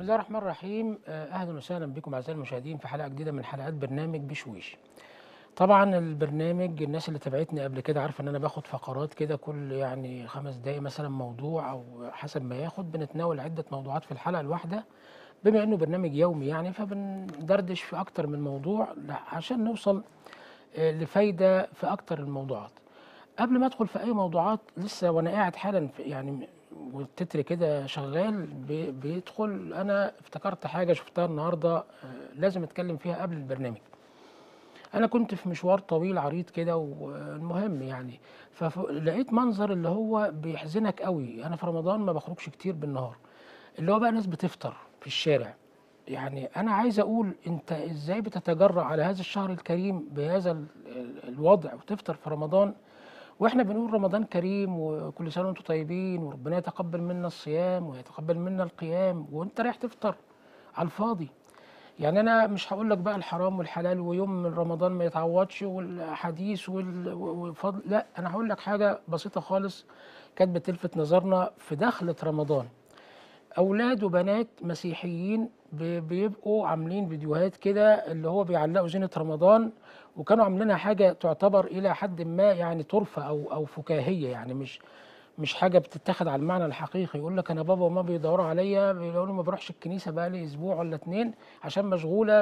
الله الرحمن الرحيم. اهلا وسهلا بكم اعزائي المشاهدين في حلقه جديده من حلقات برنامج بشويش. طبعا البرنامج الناس اللي تابعتني قبل كده عارفه ان انا باخد فقرات كده كل يعني 5 دقايق مثلا موضوع او حسب ما ياخد، بنتناول عده موضوعات في الحلقه الواحده. بما انه برنامج يومي يعني فبندردش في اكتر من موضوع عشان نوصل لفايده في اكتر الموضوعات. قبل ما ادخل في اي موضوعات لسه وانا قاعد حالا في يعني والتتر كده شغال بيدخل، انا افتكرت حاجه شفتها النهارده لازم اتكلم فيها قبل البرنامج. انا كنت في مشوار طويل عريض كده والمهم يعني فلقيت منظر اللي هو بيحزنك قوي. انا في رمضان ما بخرجش كتير بالنهار، اللي هو بقى ناس بتفطر في الشارع. يعني انا عايز اقول انت ازاي بتتجرأ على هذا الشهر الكريم بهذا الوضع وتفطر في رمضان، واحنا بنقول رمضان كريم وكل سنه وانتم طيبين وربنا يتقبل منا الصيام ويتقبل منا القيام، وانت رايح تفطر على الفاضي. يعني انا مش هقول لك بقى الحرام والحلال ويوم من رمضان ما يتعوضش والحديث والفضل، لا انا هقول لك حاجه بسيطه خالص كانت بتلفت نظرنا في دخلة رمضان. اولاد وبنات مسيحيين بيبقوا عاملين فيديوهات كده اللي هو بيعلقوا زينة رمضان، وكانوا عاملينها حاجة تعتبر الى حد ما يعني طرفة او فكاهية، يعني مش حاجة بتتاخد على المعنى الحقيقي. يقول لك انا بابا وما بيدوروا عليا بيقولوا لي ما بروحش الكنيسة بقى لي اسبوع ولا 2 عشان مشغولة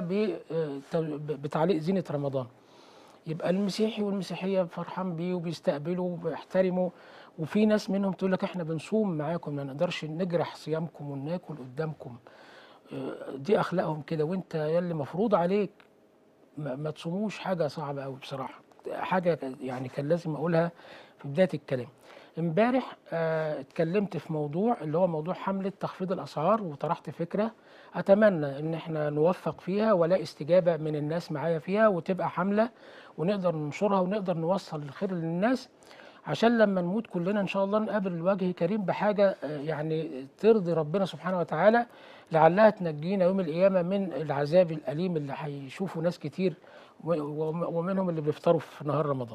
بتعليق زينة رمضان. يبقى المسيحي والمسيحيه فرحان بيه وبيستقبله وبيحترمه، وفي ناس منهم تقول لك احنا بنصوم معاكم ما نقدرش نجرح صيامكم وناكل قدامكم. دي اخلاقهم كده، وانت يلي مفروض عليك ما تصوموش. حاجه صعبه قوي بصراحه، حاجه يعني كان لازم اقولها في بدايه الكلام. امبارح اتكلمت في موضوع اللي هو موضوع حمله تخفيض الاسعار، وطرحت فكره اتمنى ان احنا نوفق فيها ولا استجابه من الناس معايا فيها، وتبقى حمله ونقدر ننشرها ونقدر نوصل الخير للناس، عشان لما نموت كلنا ان شاء الله نقابل وجه كريم بحاجه يعني ترضي ربنا سبحانه وتعالى، لعلها تنجينا يوم القيامه من العذاب الاليم اللي هيشوفوا ناس كتير ومنهم اللي بيفطروا في نهار رمضان.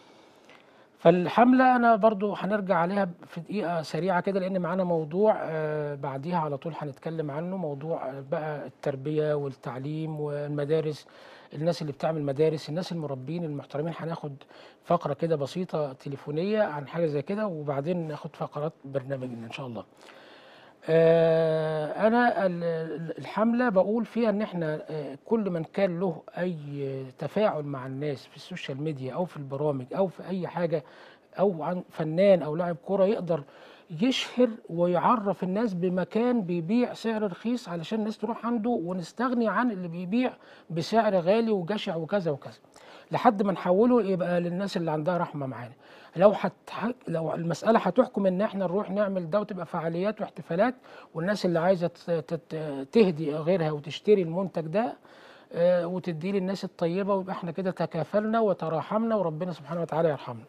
فالحملة أنا برضو هنرجع عليها في دقيقة سريعة كده، لأن معانا موضوع بعديها على طول هنتكلم عنه، موضوع بقى التربية والتعليم والمدارس. الناس اللي بتعمل مدارس، الناس المربين المحترمين، هناخد فقرة كده بسيطة تليفونية عن حاجة زي كده، وبعدين ناخد فقرات برنامجنا إن شاء الله. أنا الحملة بقول فيها إن إحنا كل من كان له أي تفاعل مع الناس في السوشيال ميديا أو في البرامج أو في أي حاجة، أو عن فنان أو لاعب كرة، يقدر يشهر ويعرف الناس بمكان بيبيع سعر رخيص علشان الناس تروح عنده، ونستغني عن اللي بيبيع بسعر غالي وجشع وكذا وكذا، لحد ما نحوله يبقى للناس اللي عندها رحمة معانا. لو المسألة هتحكم ان احنا نروح نعمل ده وتبقى فعاليات واحتفالات، والناس اللي عايزة تهدي غيرها وتشتري المنتج ده وتديه للناس الطيبة، ويبقى احنا كده تكافلنا وتراحمنا وربنا سبحانه وتعالى يرحمنا.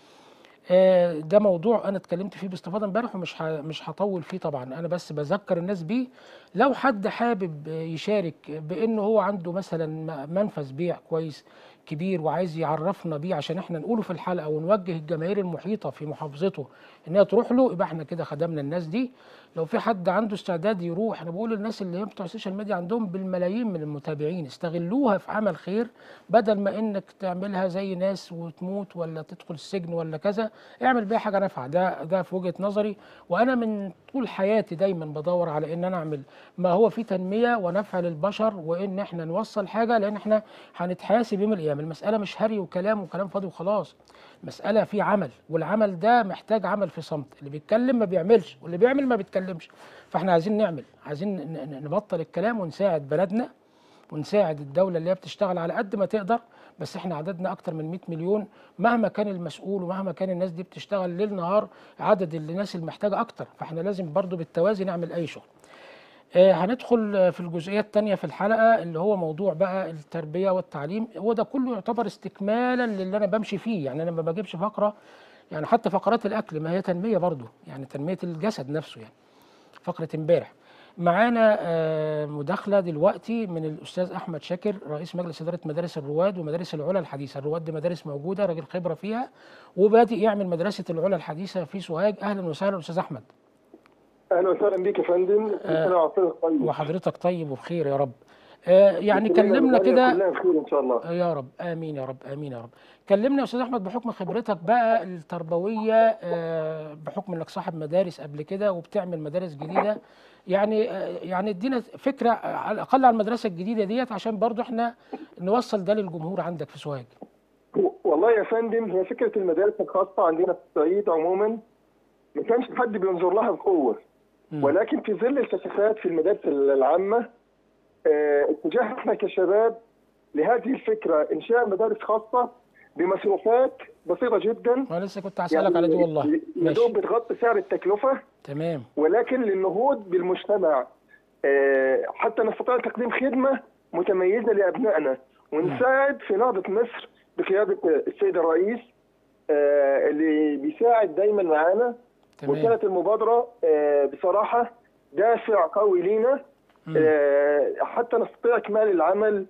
ده موضوع انا اتكلمت فيه باستفاضه امبارح، مش هطول فيه طبعا، انا بس بذكر الناس بيه. لو حد حابب يشارك بانه هو عنده مثلا منفذ بيع كويس كبير وعايز يعرفنا بيه عشان احنا نقوله في الحلقه ونوجه الجماهير المحيطه في محافظته انها تروح له، يبقى احنا كده خدمنا الناس دي. لو في حد عنده استعداد يروح، انا بقول للناس اللي هم بتوع السوشيال ميديا عندهم بالملايين من المتابعين، استغلوها في عمل خير بدل ما انك تعملها زي ناس وتموت ولا تدخل السجن ولا كذا. اعمل بيها حاجه نافعه، ده في وجهه نظري. وانا من طول حياتي دايما بدور على ان انا اعمل ما هو فيه تنميه ونفع للبشر، وان احنا نوصل حاجه، لان احنا هنتحاسب يوم القيامه. المساله مش هري وكلام فاضي وخلاص، المساله في عمل، والعمل ده محتاج عمل في صمت. اللي بيتكلم ما بيعملش، واللي بيعمل ما بيتكلمش. فاحنا عايزين نعمل، عايزين نبطل الكلام ونساعد بلدنا ونساعد الدولة اللي هي بتشتغل على قد ما تقدر. بس احنا عددنا اكتر من 100 مليون، مهما كان المسؤول ومهما كان الناس دي بتشتغل ليل نهار، عدد الناس المحتاجة اكتر، فاحنا لازم برضو بالتوازي نعمل اي شغل. هندخل في الجزئية التانية في الحلقة اللي هو موضوع بقى التربية والتعليم، وده كله يعتبر استكمالا للي انا بمشي فيه. يعني انا ما بجيبش فقرة، يعني حتى فقرات الاكل ما هي تنمية برضو، يعني تنمية الجسد نفسه. يعني فقرة امبارح معانا مداخلة دلوقتي من الأستاذ أحمد شاكر، رئيس مجلس إدارة مدارس الرواد ومدارس العلا الحديثة. الرواد دي مدارس موجودة، راجل خبرة فيها، وبادئ يعمل مدرسة العلا الحديثة في سوهاج. أهلا وسهلا أستاذ أحمد. اهلا وسهلا بيك يا فندم. كل سنه وحضرتك طيب. وحضرتك طيب وبخير يا رب. يعني وكلنا كلمنا رمضان كده. كلنا بخير ان شاء الله. يا رب امين يا رب امين يا رب. كلمنا يا استاذ احمد بحكم خبرتك بقى التربويه، بحكم انك صاحب مدارس قبل كده وبتعمل مدارس جديده. يعني ادينا فكره على الاقل عن المدرسه الجديده ديت عشان برضو احنا نوصل ده للجمهور عندك في سوهاج. والله يا فندم، هي فكره المدارس الخاصه عندنا في الصعيد عموما ما كانش حد بينظر لها بقوه، مم. ولكن في ظل الكثافات في المدارس العامه اتجاه احنا كشباب لهذه الفكره، انشاء مدارس خاصه بمصروفات بسيطه جدا. انا لسه كنت هسالك على دي يعني والله. يا دوب ماشي. بتغطي سعر التكلفه، تمام. ولكن للنهوض بالمجتمع، حتى نستطيع تقديم خدمة متميزة لأبنائنا ونساعد في نهضة مصر بقيادة السيد الرئيس اللي بيساعد دايما معانا. تمام. وكانت المبادرة بصراحة دافع قوي لينا حتى نستطيع إكمال العمل.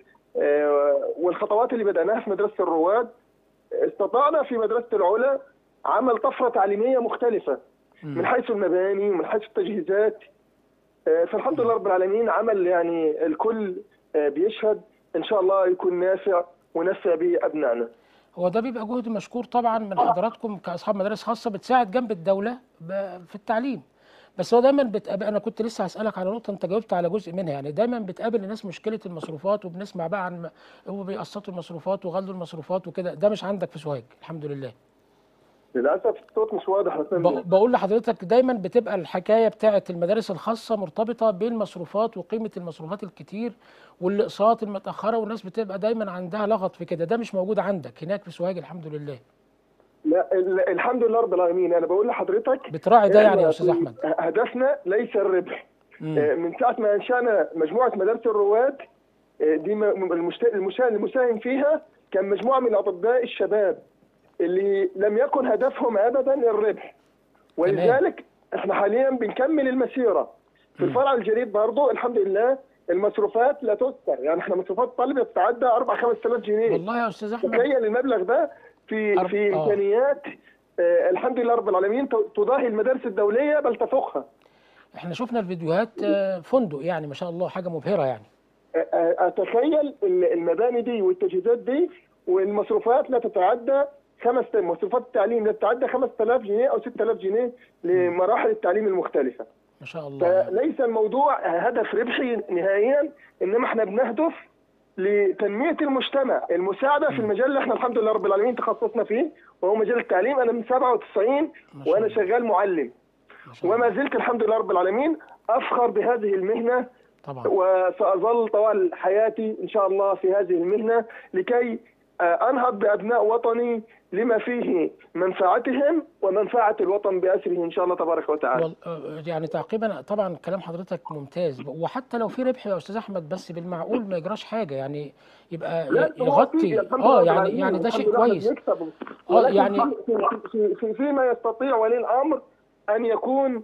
والخطوات اللي بدأناها في مدرسة الرواد، استطعنا في مدرسة العلا عمل طفرة تعليمية مختلفة من حيث المباني ومن حيث التجهيزات. فالحمد لله رب العالمين، عمل يعني الكل بيشهد ان شاء الله يكون نافع ونفع بأبنائنا. هو ده بيبقى جهد مشكور طبعا من حضراتكم كاصحاب مدارس خاصه بتساعد جنب الدوله في التعليم. بس هو دايما بتقابل، انا كنت لسه هسالك على نقطه انت جاوبت على جزء منها، يعني دايما بتقابل الناس مشكله المصروفات، وبنسمع بقى عن هو بيقسطوا المصروفات وغلوا المصروفات وكده. ده مش عندك في سوهاج الحمد لله. للاسف الصوت مش واضح يا فندم. بقول لحضرتك دايما بتبقى الحكايه بتاعه المدارس الخاصه مرتبطه بالمصروفات وقيمه المصروفات الكتير والاقساط المتاخره، والناس بتبقى دايما عندها لغط في كده. ده مش موجود عندك هناك في سوهاج الحمد لله. لا الحمد لله رب العالمين. انا بقول لحضرتك بتراعي ده يعني يا احنا استاذ احمد؟ هدفنا ليس الربح. من ساعه ما انشانا مجموعه مدارس الرواد دي المساهم فيها كان مجموعه من الاطباء الشباب اللي لم يكن هدفهم ابدا الربح. ولذلك احنا حاليا بنكمل المسيره في الفرع الجديد. برضه الحمد لله المصروفات لا تذكر، يعني احنا مصروفات الطالب تتعدى 4 5000 جنيه. والله يا استاذ احمد تخيل المبلغ ده في امكانيات الحمد لله رب العالمين تضاهي المدارس الدوليه بل تفوقها. احنا شفنا الفيديوهات، فندق يعني ما شاء الله، حاجه مبهره يعني. اتخيل المباني دي والتجهيزات دي والمصروفات لا تتعدى مصروفات التعليم لا تتعدى 5000 جنيه او 6000 جنيه لمراحل التعليم المختلفه. ما شاء الله. فليس الموضوع هدف ربحي نهائيا، انما احنا بنهدف لتنميه المجتمع، المساعده في المجال اللي احنا الحمد لله رب العالمين تخصصنا فيه، وهو مجال التعليم. انا من 97 وانا شغال معلم، وما زلت الحمد لله رب العالمين افخر بهذه المهنه طبعا. وسأظل طوال حياتي إن شاء الله في هذه المهنة لكي أنهض بأبناء وطني لما فيه منفعتهم ومنفعة الوطن بأسره إن شاء الله تبارك وتعالى. يعني تعقيبا طبعا كلام حضرتك ممتاز، وحتى لو في ربح يا أستاذ أحمد بس بالمعقول ما يجراش حاجة، يعني يبقى يغطي. يعني ده شيء كويس. يعني فيما يستطيع ولي الأمر أن يكون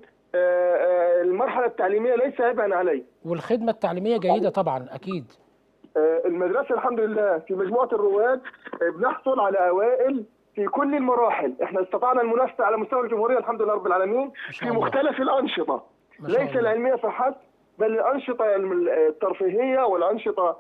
المرحلة التعليمية ليس عبئا عليه، والخدمة التعليمية جيدة طبعا أكيد. المدرسة الحمد لله في مجموعة الرواد بنحصل على أوائل في كل المراحل. احنا استطعنا المنافسة على مستوى الجمهورية الحمد لله رب العالمين في مختلف الأنشطة، ليس العلمية فحسب بل الأنشطة الترفيهية والأنشطة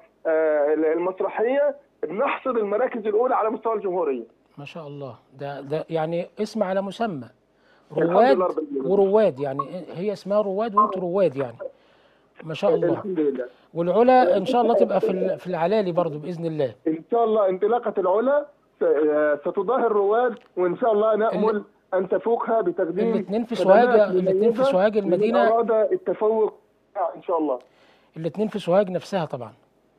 المسرحية. بنحصد المراكز الأولى على مستوى الجمهورية. ما شاء الله. ده يعني اسم على مسمى، رواد ورواد، يعني هي اسمها رواد وانتوا رواد يعني. ما شاء الله. الحمد لله. والعلا ان شاء الله تبقى في العلالي برضو باذن الله. ان شاء الله انطلاقه العلا ستضاهي الرواد، وان شاء الله نامل ان تفوقها بتقديم الاثنين في سوهاج المدينه. اراد التفوق ان شاء الله. الاثنين في سوهاج نفسها طبعا.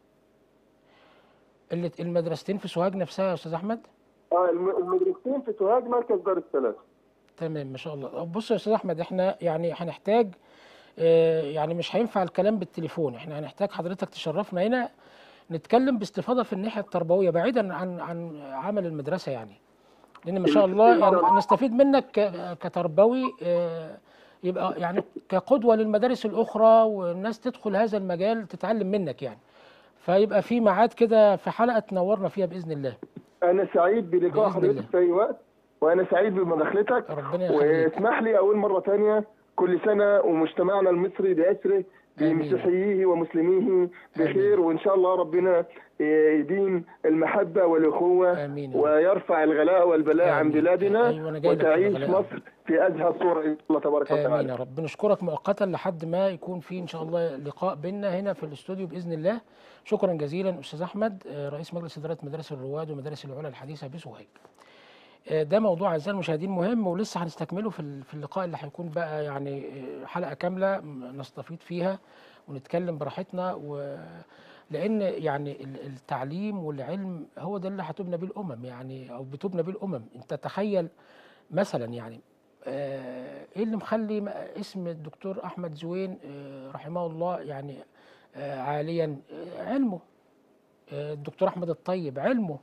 المدرستين في سوهاج نفسها يا استاذ احمد. المدرستين في سوهاج مركز دار السلام. تمام ما شاء الله. بص يا استاذ احمد، احنا يعني هنحتاج، يعني مش هينفع الكلام بالتليفون، احنا هنحتاج حضرتك تشرفنا هنا نتكلم باستفاضه في الناحيه التربويه بعيدا عن عمل المدرسه، يعني لان ما شاء الله يعني نستفيد منك كتربوي، يبقى يعني كقدوه للمدارس الاخرى، والناس تدخل هذا المجال تتعلم منك يعني. فيبقى في ميعاد كده في حلقه تنورنا فيها باذن الله. انا سعيد بلقاء حضرتك في اي وقت، وانا سعيد بمداخلتك. ربنا يخليك. واسمح لي اقول مره ثانيه كل سنة ومجتمعنا المصري بأسره بمسيحييه ومسلميه بخير، وإن شاء الله ربنا يديم المحبة والأخوة ويرفع الغلاء والبلاء عن بلادنا، وتعيش مصر في أزهى صورة إن الله تبارك وتعالى. آمين يا رب. بنشكرك مؤقتا لحد ما يكون في إن شاء الله لقاء بيننا هنا في الاستوديو بإذن الله. شكرا جزيلا أستاذ أحمد، رئيس مجلس إدارة مدارس الرواد ومدارس العلا الحديثة بسوهاج. ده موضوع أعزائي المشاهدين مهم، ولسه هنستكمله في اللقاء اللي هيكون بقى يعني حلقة كاملة نستفيد فيها ونتكلم براحتنا، لأن يعني التعليم والعلم هو ده اللي هتبنى بيه الأمم، يعني أو بتبنى بيه الأمم. أنت تخيل مثلا يعني إيه اللي مخلي اسم الدكتور أحمد زوين رحمه الله يعني عاليا؟ علمه. الدكتور أحمد الطيب علمه.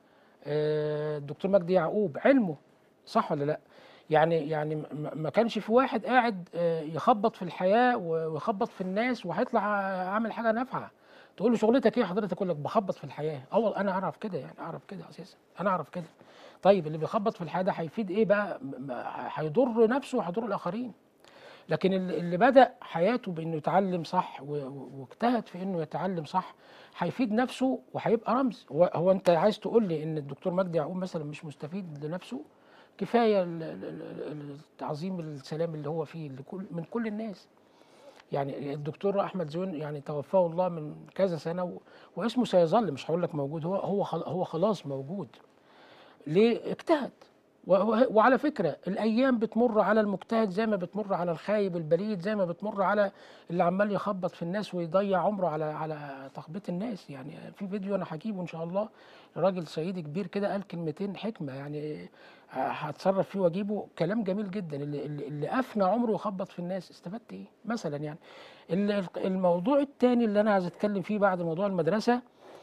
الدكتور مجدي يعقوب علمه. صح ولا لا؟ يعني ما كانش في واحد قاعد يخبط في الحياة ويخبط في الناس وهيطلع عامل حاجة نافعة. تقول له شغلتك ايه حضرتك؟ يقول لك بخبط في الحياة. انا اعرف كده، يعني اعرف كده اساسا، انا اعرف كده. طيب اللي بيخبط في الحياة ده هيفيد ايه بقى؟ هيضر نفسه وهيضر الاخرين. لكن اللي بدأ حياته بانه يتعلم صح واجتهد في انه يتعلم صح هيفيد نفسه وهيبقى رمز. هو انت عايز تقول لي ان الدكتور مجدي يعقوب مثلا مش مستفيد لنفسه؟ كفايه التعظيم السلام اللي هو فيه من كل الناس. يعني الدكتور احمد زوين يعني توفاه الله من كذا سنه واسمه سيظل، مش هقول لك موجود، هو خلاص موجود. ليه؟ اجتهد. وعلى فكرة الأيام بتمر على المجتهد زي ما بتمر على الخايب البليد، زي ما بتمر على اللي عمال يخبط في الناس ويضيع عمره على تخبيط الناس. يعني في فيديو أنا هجيبه إن شاء الله، راجل صعيدي كبير كده قال كلمتين حكمة، يعني هتصرف فيه وأجيبه، كلام جميل جدا. اللي أفنى عمره يخبط في الناس استفدت إيه مثلا؟ يعني الموضوع الثاني اللي أنا عايز أتكلم فيه بعد موضوع المدرسة،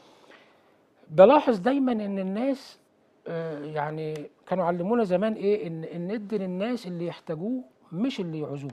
بلاحظ دايما إن الناس يعني كانوا علمونا زمان ايه؟ ان ندي للناس اللي يحتاجوه مش اللي يعوزوه.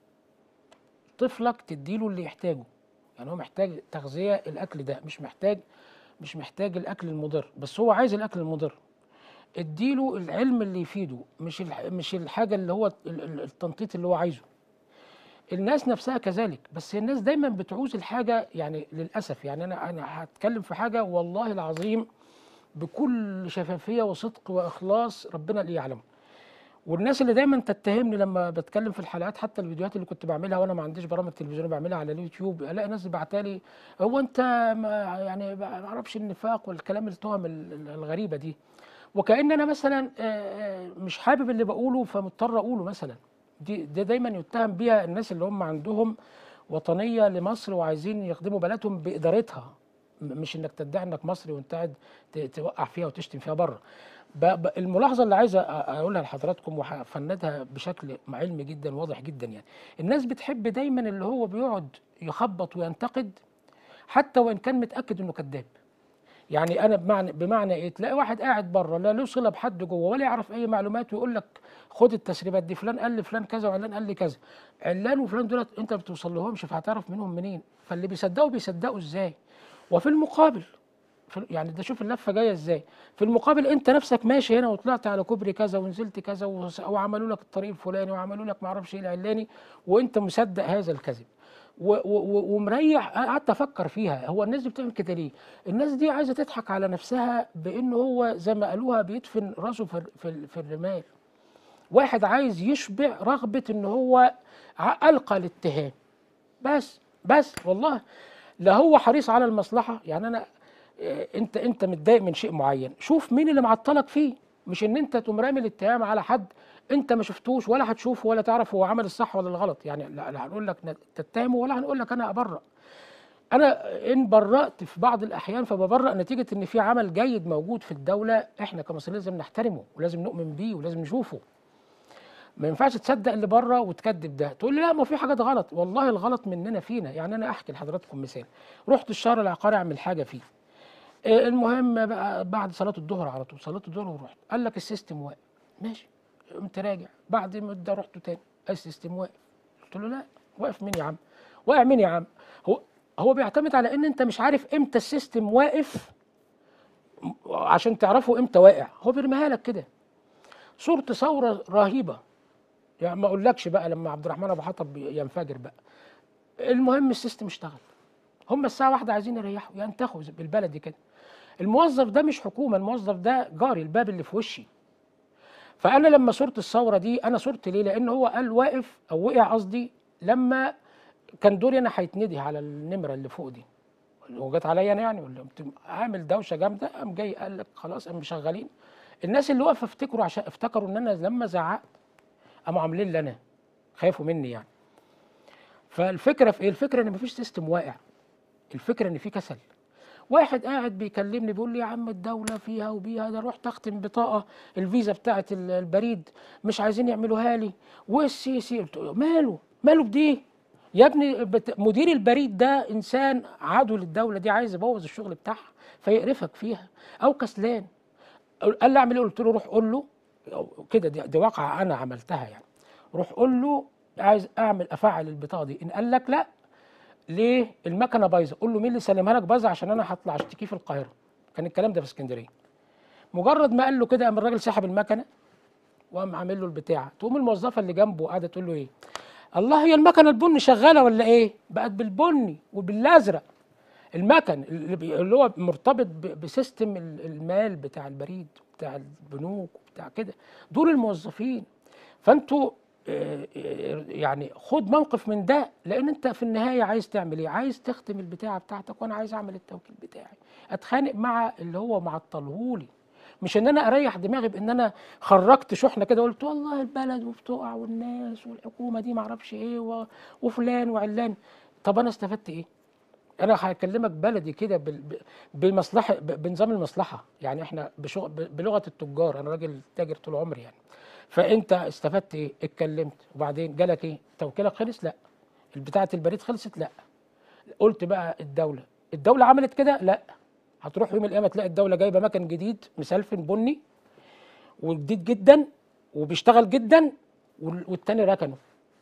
طفلك تديله اللي يحتاجه، يعني هو محتاج تغذية، الاكل ده مش محتاج الاكل المضر، بس هو عايز الاكل المضر. اديله العلم اللي يفيده، مش الحاجة اللي هو التنطيط اللي هو عايزه. الناس نفسها كذلك، بس الناس دايما بتعوز الحاجة، يعني للأسف. يعني انا هتكلم في حاجة والله العظيم بكل شفافية وصدق وإخلاص ربنا اللي يعلمه. والناس اللي دايما تتهمني لما بتكلم في الحلقات، حتى الفيديوهات اللي كنت بعملها وانا ما عنديش برامج تلفزيونيه بعملها على اليوتيوب، الاقي ناس بعتالي هو انت يعني ما اعرفش النفاق والكلام التهم الغريبه دي، وكأن انا مثلا مش حابب اللي بقوله فمضطر اقوله مثلا. دي دايما يتهم بيها الناس اللي هم عندهم وطنيه لمصر وعايزين يخدموا بلدهم بادارتها، مش انك تدعي انك مصري وانت قاعد توقع فيها وتشتم فيها بره. الملاحظه اللي عايز اقولها لحضراتكم وهفندها بشكل علمي جدا واضح جدا، يعني الناس بتحب دايما اللي هو بيقعد يخبط وينتقد حتى وان كان متاكد انه كذاب. يعني انا بمعنى ايه؟ تلاقي واحد قاعد بره لا له صله بحد جوه ولا يعرف اي معلومات ويقول لك خد التسريبات دي، فلان قال لي فلان كذا وعلان قال لي كذا. علان وفلان دولت انت ما بتوصل لهمش، فهتعرف منهم منين؟ فاللي بيصدقوا ازاي؟ وفي المقابل يعني ده شوف اللفه جايه ازاي. في المقابل انت نفسك ماشي هنا وطلعت على كوبري كذا ونزلت كذا وعملوا لك الطريق الفلاني وعملوا لك ما اعرفش ايه العلاني، وانت مصدق هذا الكذب ومريح. قعدت افكر فيها، هو الناس دي بتعمل كده ليه؟ الناس دي عايزه تضحك على نفسها بانه هو زي ما قالوها بيدفن راسه في الرمال. واحد عايز يشبع رغبه ان هو القى الاتهام بس والله لا هو حريص على المصلحه. يعني انا انت متضايق من شيء معين، شوف مين اللي معطلك فيه، مش ان انت تقوم رامي الاتهام على حد انت ما شفتوش ولا هتشوفه ولا تعرف هو عمل الصح ولا الغلط. يعني لا هنقول لك تتهمه ولا هنقول لك انا ابرأ. انا ان برأت في بعض الاحيان فببرأ نتيجه ان في عمل جيد موجود في الدوله، احنا كمصريين لازم نحترمه ولازم نؤمن بيه ولازم نشوفه. ما ينفعش تصدق اللي بره وتكذب ده، تقول لي لا ما في حاجات غلط. والله الغلط مننا فينا. يعني انا احكي لحضراتكم مثال، رحت الشهر العقاري اعمل حاجه فيه، المهم بقى بعد صلاه الظهر على طول، صلاه الظهر ورحت، قال لك السيستم واقف. ماشي، قمت راجع بعد مده رحت تاني السيستم واقف. قلت له لا، واقف مين يا عم؟ واقع مين يا عم؟ هو بيعتمد على ان انت مش عارف امتى السيستم واقف عشان تعرفه امتى واقع. هو بيرميها لك كده، صورة ثورة رهيبة يعني ما اقولكش بقى لما عبد الرحمن ابو حطب ينفجر بقى. المهم السيستم اشتغل. هم الساعه واحدة عايزين يريحوا ينتخوا بالبلدي كده. الموظف ده مش حكومه، الموظف ده جاري، الباب اللي في وشي. فانا لما صورت الثوره دي انا صورت ليه؟ لان هو قال واقف او وقع قصدي لما كان دوري انا هيتندي على النمره اللي فوق دي، وجت عليا انا يعني، ولا قمت عامل دوشه جامده، قام جاي قال لك خلاص قام مشغلين الناس اللي واقفه، افتكروا ان انا لما زعقت قاموا عاملين لي انا، خافوا مني يعني. فالفكره في ايه؟ الفكره ان مفيش سيستم واقع، الفكره ان في كسل. واحد قاعد بيكلمني بيقول لي يا عم الدوله فيها وبيها، ده رحت اختم بطاقه الفيزا بتاعه البريد مش عايزين يعملوها لي، والسيسي قلت له ماله بدي يا ابني؟ مدير البريد ده انسان عدو للدوله دي، عايز يبوظ الشغل بتاعها فيقرفك فيها او كسلان. قال لي اعمل ايه؟ قلت له روح قول له كده، دي واقعه انا عملتها يعني، روح قول له عايز افعل البطاقه دي، ان قال لك لا ليه المكنه بايظه، قول له مين اللي سلمها لك بايظه عشان انا هطلع اشتكيه في القاهره. كان الكلام ده في اسكندريه. مجرد ما قال له كده قام الراجل سحب المكنه وقام عامل له البتاع. تقوم الموظفه اللي جنبه قاعده تقول له ايه؟ الله، هي المكنه البني شغاله ولا ايه؟ بقت بالبني وبالازرق. المكن اللي هو مرتبط بسيستم المال بتاع البريد بتاع البنوك بتاع كده، دول الموظفين. فانتوا يعني خد موقف من ده، لان انت في النهايه عايز تعمل ايه؟ عايز تختم البتاعه بتاعتك، وانا عايز اعمل التوكيل بتاعي، اتخانق مع اللي هو معطلهولي، مش ان انا اريح دماغي بان انا خرجت شحنه كده وقلت والله البلد وبتقع والناس والحكومه دي معرفش ايه وفلان وعلان. طب انا استفدت ايه؟ انا هكلمك بلدي كده بمصلحه، بنظام المصلحه يعني، احنا بلغه التجار، انا راجل تاجر طول عمري يعني. فانت استفدت ايه؟ اتكلمت وبعدين جالك ايه؟ توكيلك خلص؟ لا. بتاعه البريد خلصت؟ لا. قلت بقى الدوله عملت كده؟ لا. هتروح يوم القيامه تلاقي الدوله جايبه مكن جديد مسلفن بني وجديد جدا وبيشتغل جدا، والتاني ركنه.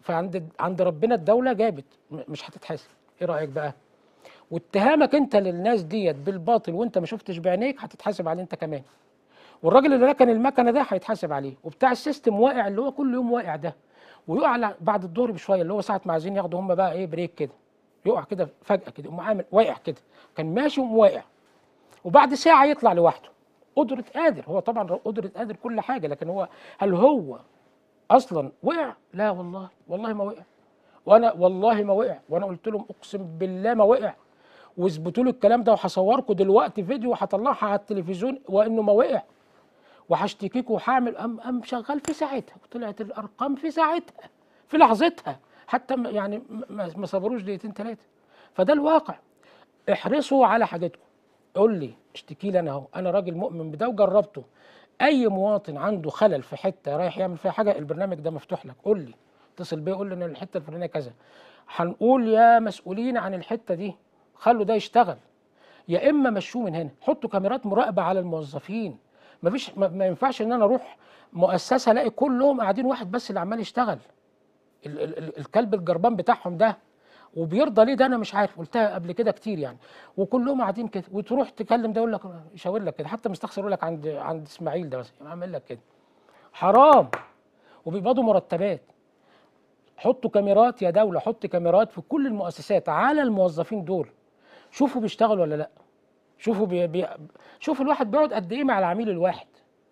عند ربنا الدوله جابت مش هتتحاسب. ايه رايك بقى؟ واتهامك انت للناس ديت بالباطل وانت ما شفتش بعينيك هتتحاسب عليه انت كمان، والراجل اللي ركن المكنه ده هيتحاسب عليه، وبتاع السيستم واقع اللي هو كل يوم واقع ده، ويقع بعد الظهر بشويه اللي هو ساعه ما عايزين ياخدوا هم بقى ايه بريك كده، يقع كده فجاه كده، يقوم عامل واقع كده، كان ماشي وقوم واقع، وبعد ساعه يطلع لوحده. قدره قادر، هو طبعا قدره قادر كل حاجه، لكن هل هو اصلا وقع؟ لا والله ما وقع، وانا والله ما وقع، وانا قلت لهم اقسم بالله ما وقع، واثبتوا له الكلام ده، وهصوركم دلوقتي فيديو وهطلعها على التلفزيون وانه ما وقع، وهشتكيكوا وهعمل. قام شغال في ساعتها، وطلعت الارقام في ساعتها في لحظتها، حتى يعني ما صبروش دقيقتين ثلاثه. فده الواقع. احرصوا على حاجتكم. قول لي اشتكي لي انا اهو، انا راجل مؤمن بده وجربته. اي مواطن عنده خلل في حته رايح يعمل فيها حاجه، البرنامج ده مفتوح لك، قول لي، اتصل بيا قول لي ان الحته الفلانيه كذا، هنقول يا مسؤولين عن الحته دي خلوا ده يشتغل، يا اما مشوه من هنا. حطوا كاميرات مراقبه على الموظفين. مفيش ما ينفعش ان انا اروح مؤسسه الاقي كلهم قاعدين واحد بس اللي عمال يشتغل، الكلب الجربان بتاعهم ده، وبيرضى ليه؟ ده انا مش عارف، قلتها قبل كده كتير يعني. وكلهم قاعدين كده، وتروح تكلم ده يقول لك، يشاور لك كده، حتى مستخسر يقول لك عند اسماعيل ده مثلا عامل لك كده، حرام. وبيقبضوا مرتبات. حطوا كاميرات يا دوله، حط كاميرات في كل المؤسسات على الموظفين دول، شوفوا بيشتغلوا ولا لا. شوفوا شوف الواحد بيقعد قد ايه مع العميل الواحد.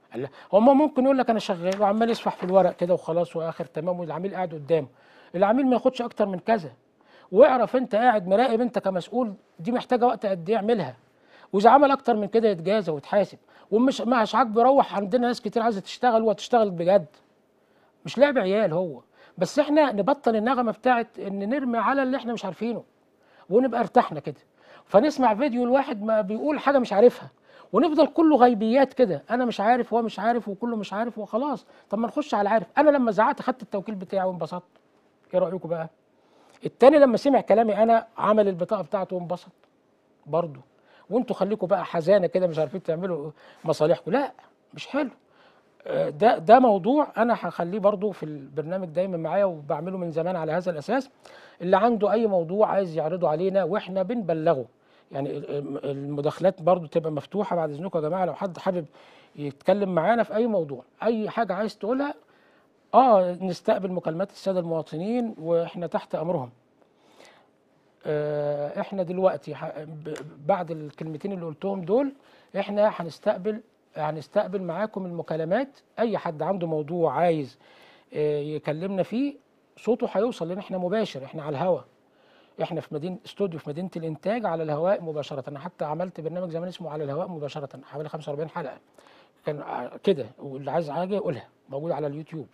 هم ممكن يقول لك انا شغال وعمال يصفح في الورق كده وخلاص واخر تمام، والعميل قاعد قدامه. العميل ما ياخدش اكتر من كذا. واعرف انت قاعد مراقب انت كمسؤول دي محتاجه وقت قد ايه يعملها، واذا عمل اكتر من كده يتجازى ويتحاسب. ومش عاجبه يروح، عندنا ناس كتير عايزه تشتغل وتشتغل بجد، مش لعب عيال هو. بس احنا نبطل النغمه بتاعت ان نرمي على اللي احنا مش عارفينه، ونبقى ارتحنا كده. فنسمع فيديو الواحد ما بيقول حاجه مش عارفها، ونفضل كله غيبيات كده، انا مش عارف وهو مش عارف وكله مش عارف وخلاص. طب ما نخش على العارف. انا لما زعقت خدت التوكيل بتاعي وانبسطت. ايه رايكم بقى؟ التاني لما سمع كلامي انا عمل البطاقه بتاعته وانبسط برضه. وانتوا خليكم بقى حزانه كده مش عارفين تعملوا مصالحكم، لا مش حلو. ده موضوع انا هخليه برضو في البرنامج دايما معايا، وبعمله من زمان على هذا الاساس. اللي عنده اي موضوع عايز يعرضه علينا واحنا بنبلغه، يعني المداخلات برضو تبقى مفتوحه بعد اذنكم يا جماعه. لو حد حابب يتكلم معانا في اي موضوع، اي حاجه عايز تقولها نستقبل مكالمات الساده المواطنين واحنا تحت امرهم. احنا دلوقتي بعد الكلمتين اللي قلتهم دول احنا هنستقبل معاكم المكالمات. اي حد عنده موضوع عايز يكلمنا فيه صوته هيوصل، لان احنا مباشر، احنا على الهواء، احنا في مدينه استوديو في مدينه الانتاج على الهواء مباشره. انا حتى عملت برنامج زمان اسمه على الهواء مباشره، حوالي 45 حلقه كان كده، واللي عايز حاجه يقولها، موجود على اليوتيوب.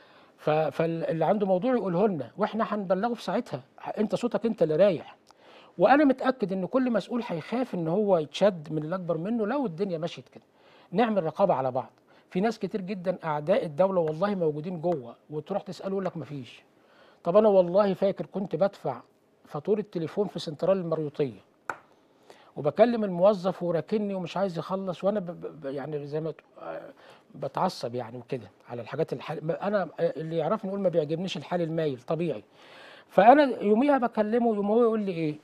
فاللي عنده موضوع يقوله لنا واحنا هنبلغه في ساعتها. انت صوتك انت اللي رايح. وانا متاكد ان كل مسؤول هيخاف ان هو يتشد من اللي اكبر منه لو الدنيا مشيت كده. نعمل رقابه على بعض. في ناس كتير جدا اعداء الدوله والله موجودين جوه، وتروح تساله يقول لك مفيش. طب انا والله فاكر كنت بدفع فاتوره تليفون في سنترال المريوطيه، وبكلم الموظف وراكني ومش عايز يخلص، وانا يعني زي ما بتعصب يعني وكده على الحاجات انا اللي يعرفني يقول ما بيعجبنيش الحال المايل طبيعي. فانا يوميها بكلمه، يوم هو يقول لي ايه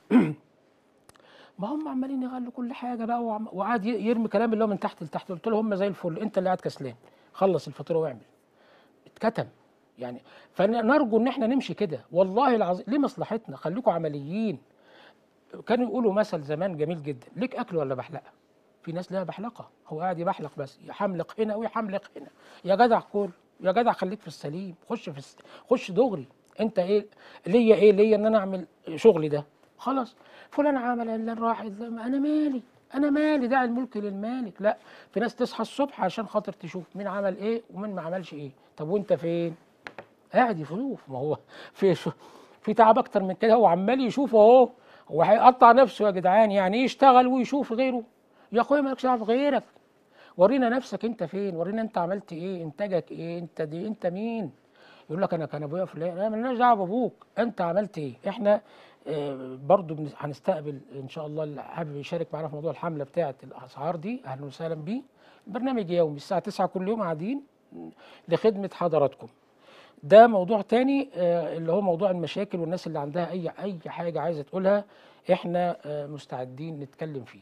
ما هم عمالين يغلوا كل حاجه بقى، وقعد يرمي كلام اللي هو من تحت لتحت. قلت له هم زي الفل، انت اللي قاعد كسلان، خلص الفاتوره واعمل. اتكتم يعني. فنرجو ان احنا نمشي كده والله العظيم لمصلحتنا. خليكم عمليين. كانوا يقولوا مثل زمان جميل جدا، ليك اكل ولا بحلقه؟ في ناس لها بحلقه، هو قاعد يبحلق بس، يحملق هنا ويحملق هنا. يا جدع كل، يا جدع خليك في السليم، خش دغري. انت ايه ليا؟ ايه ليا ان انا اعمل شغلي ده؟ خلاص فلان عمل اللي راح، انا مالي داعي الملك للمالك. لا، في ناس تصحى الصبح عشان خاطر تشوف مين عمل ايه ومين ما عملش ايه. طب وانت فين؟ قاعد يشوف. ما هو في تعب اكتر من كده، هو عمال يشوف اهو. هو هيقطع نفسه يا جدعان؟ يعني ايه يشتغل ويشوف غيره؟ يا اخويا مالكش دعوه بغيرك. ورينا نفسك انت فين، ورينا انت عملت ايه، انتاجك ايه، انت مين. يقول لك انا كان ابويا فلان. لا، مالناش دعوه بابوك، انت عملت ايه. احنا برضو هنستقبل ان شاء الله اللي حابب يشارك معانا في موضوع الحمله بتاعه الاسعار دي، اهلا وسهلا بيه. برنامج يومي الساعه 9 كل يوم قاعدين لخدمه حضراتكم. ده موضوع تاني اللي هو موضوع المشاكل والناس اللي عندها اي حاجه عايزه تقولها، احنا مستعدين نتكلم فيه.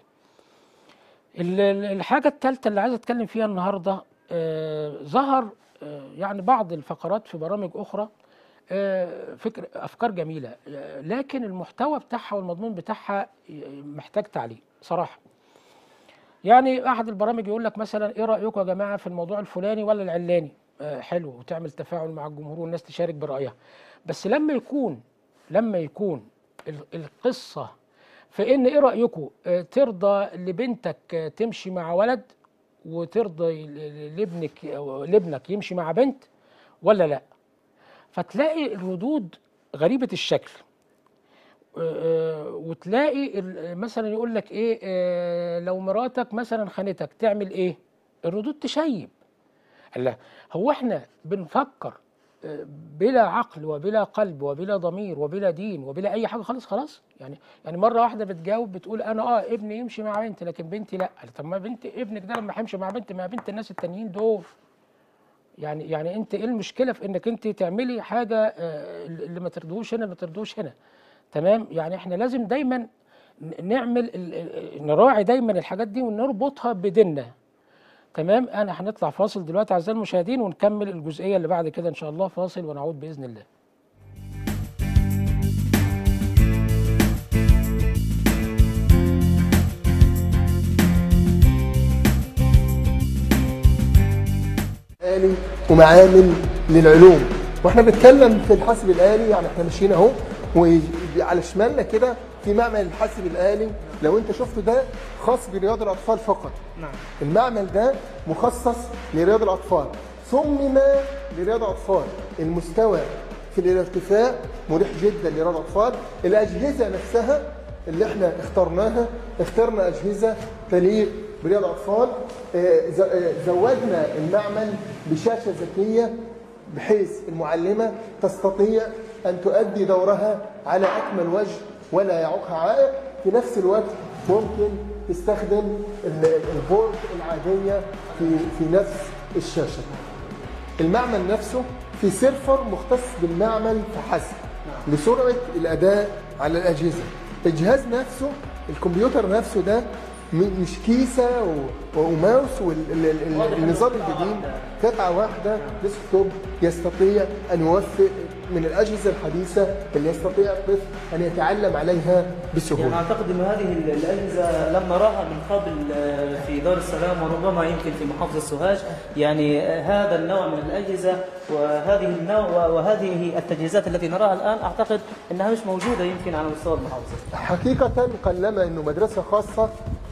الحاجه الثالثه اللي عايز اتكلم فيها النهارده، ظهر يعني بعض الفقرات في برامج اخرى، افكار جميله، لكن المحتوى بتاعها والمضمون بتاعها محتاج تعليق صراحه. يعني احد البرامج يقول لك مثلا ايه رايكم يا جماعه في الموضوع الفلاني ولا العلاني؟ حلو، وتعمل تفاعل مع الجمهور والناس تشارك برايها. بس لما يكون القصه في ان ايه رايكم ترضى لبنتك تمشي مع ولد، وترضى لابنك يمشي مع بنت ولا لا؟ فتلاقي الردود غريبه الشكل. وتلاقي مثلا يقول لك ايه لو مراتك مثلا خانتك تعمل ايه؟ الردود تشيب. الله، هو احنا بنفكر بلا عقل وبلا قلب وبلا ضمير وبلا دين وبلا اي حاجه خلاص يعني مره واحده بتجاوب بتقول انا ابني يمشي مع بنتي لكن بنتي لا. طب ما ابنك ده لما هيمشي مع بنت، ما بنت الناس التانيين دول. يعني انت ايه المشكله في انك انت تعملي حاجه اللي ما ترضوش هنا ما ترضوش هنا؟ تمام. يعني احنا لازم دايما نراعي دايما الحاجات دي ونربطها بديننا. تمام. انا هنطلع فاصل دلوقتي اعزائي المشاهدين، ونكمل الجزئيه اللي بعد كده ان شاء الله. فاصل ونعود باذن الله. آلي ومعامل للعلوم. واحنا بنتكلم في الحاسب الآلي، يعني احنا ماشيين اهو، وعلى شمالنا كده في معمل الحاسب الآلي. لو انت شفته ده خاص برياض الأطفال فقط. نعم. المعمل ده مخصص لرياض الأطفال، صمم لرياض الأطفال. المستوى في الارتفاع مريح جدا لرياض الأطفال. الأجهزة نفسها اللي احنا اخترنا أجهزة تليق برياض الأطفال. زودنا المعمل بشاشة ذكية بحيث المعلمة تستطيع أن تؤدي دورها على أكمل وجه ولا يعوقها عائق. في نفس الوقت ممكن تستخدم البورد العادية في نفس الشاشة. المعمل نفسه في سيرفر مختص بالمعمل فحسب لسرعة الأداء على الأجهزة. الجهاز نفسه، الكمبيوتر نفسه ده مش كيسة وماوس والنظام الجديد. قطعة واحدة ديسكتوب يستطيع أن يوفق من الأجهزة الحديثة اللي يستطيع الطفل أن يتعلم عليها بسهولة. يعني أعتقد أن هذه الأجهزة لم نراها من قبل في دار السلام وربما يمكن في محافظة سوهاج، يعني هذا النوع من الأجهزة وهذه التجهيزات التي نراها الآن أعتقد أنها مش موجودة يمكن على مستوى المحافظة. حقيقة قلما أنه مدرسة خاصة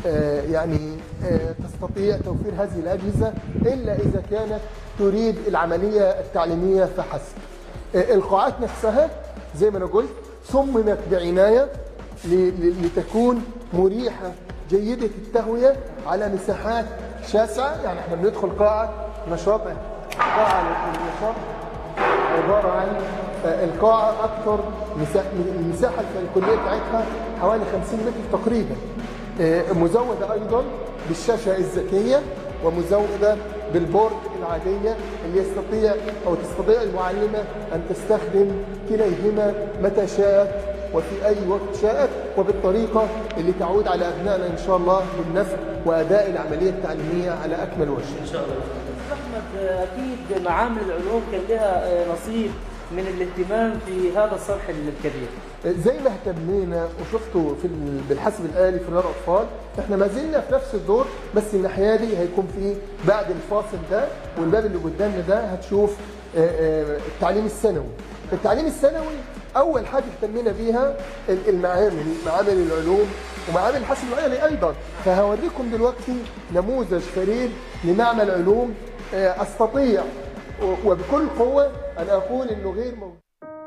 تستطيع توفير هذه الأجهزة إلا إذا كانت تريد العملية التعليمية فحسب. القاعات نفسها زي ما أنا قلت صممت بعناية لتكون مريحة جيدة التهوية على مساحات شاسعة. يعني احنا بندخل قاعة نشاط، قاعة للنشاط عبارة عن القاعة أكثر المساحة الكلية بتاعتها حوالي 50 متر تقريبا، مزودة أيضا بالشاشة الذكية ومزودة بالبورد العادية اللي تستطيع المعلمة أن تستخدم كليهما متى شاءت وفي أي وقت شاءت وبالطريقة اللي تعود على أبنائنا إن شاء الله بالنفع وأداء العملية التعليمية على أكمل وجه. إن شاء الله. أحمد، أكيد معامل العلوم كان لها نصيب من الاهتمام في هذا الصرح الكبير. زي ما اهتمينا وشفتوا بالحاسب الآلي في رياض الأطفال، احنا ما زلنا في نفس الدور، بس الناحية دي هيكون في بعد الفاصل ده والباب اللي قدامنا ده هتشوف التعليم الثانوي. التعليم الثانوي أول حاجة اهتمينا بيها معامل العلوم ومعامل الحاسب الآلي أيضا، فهوريكم دلوقتي نموذج فريد لمعمل علوم أستطيع وبكل قوة أن أقول إنه غير موجود.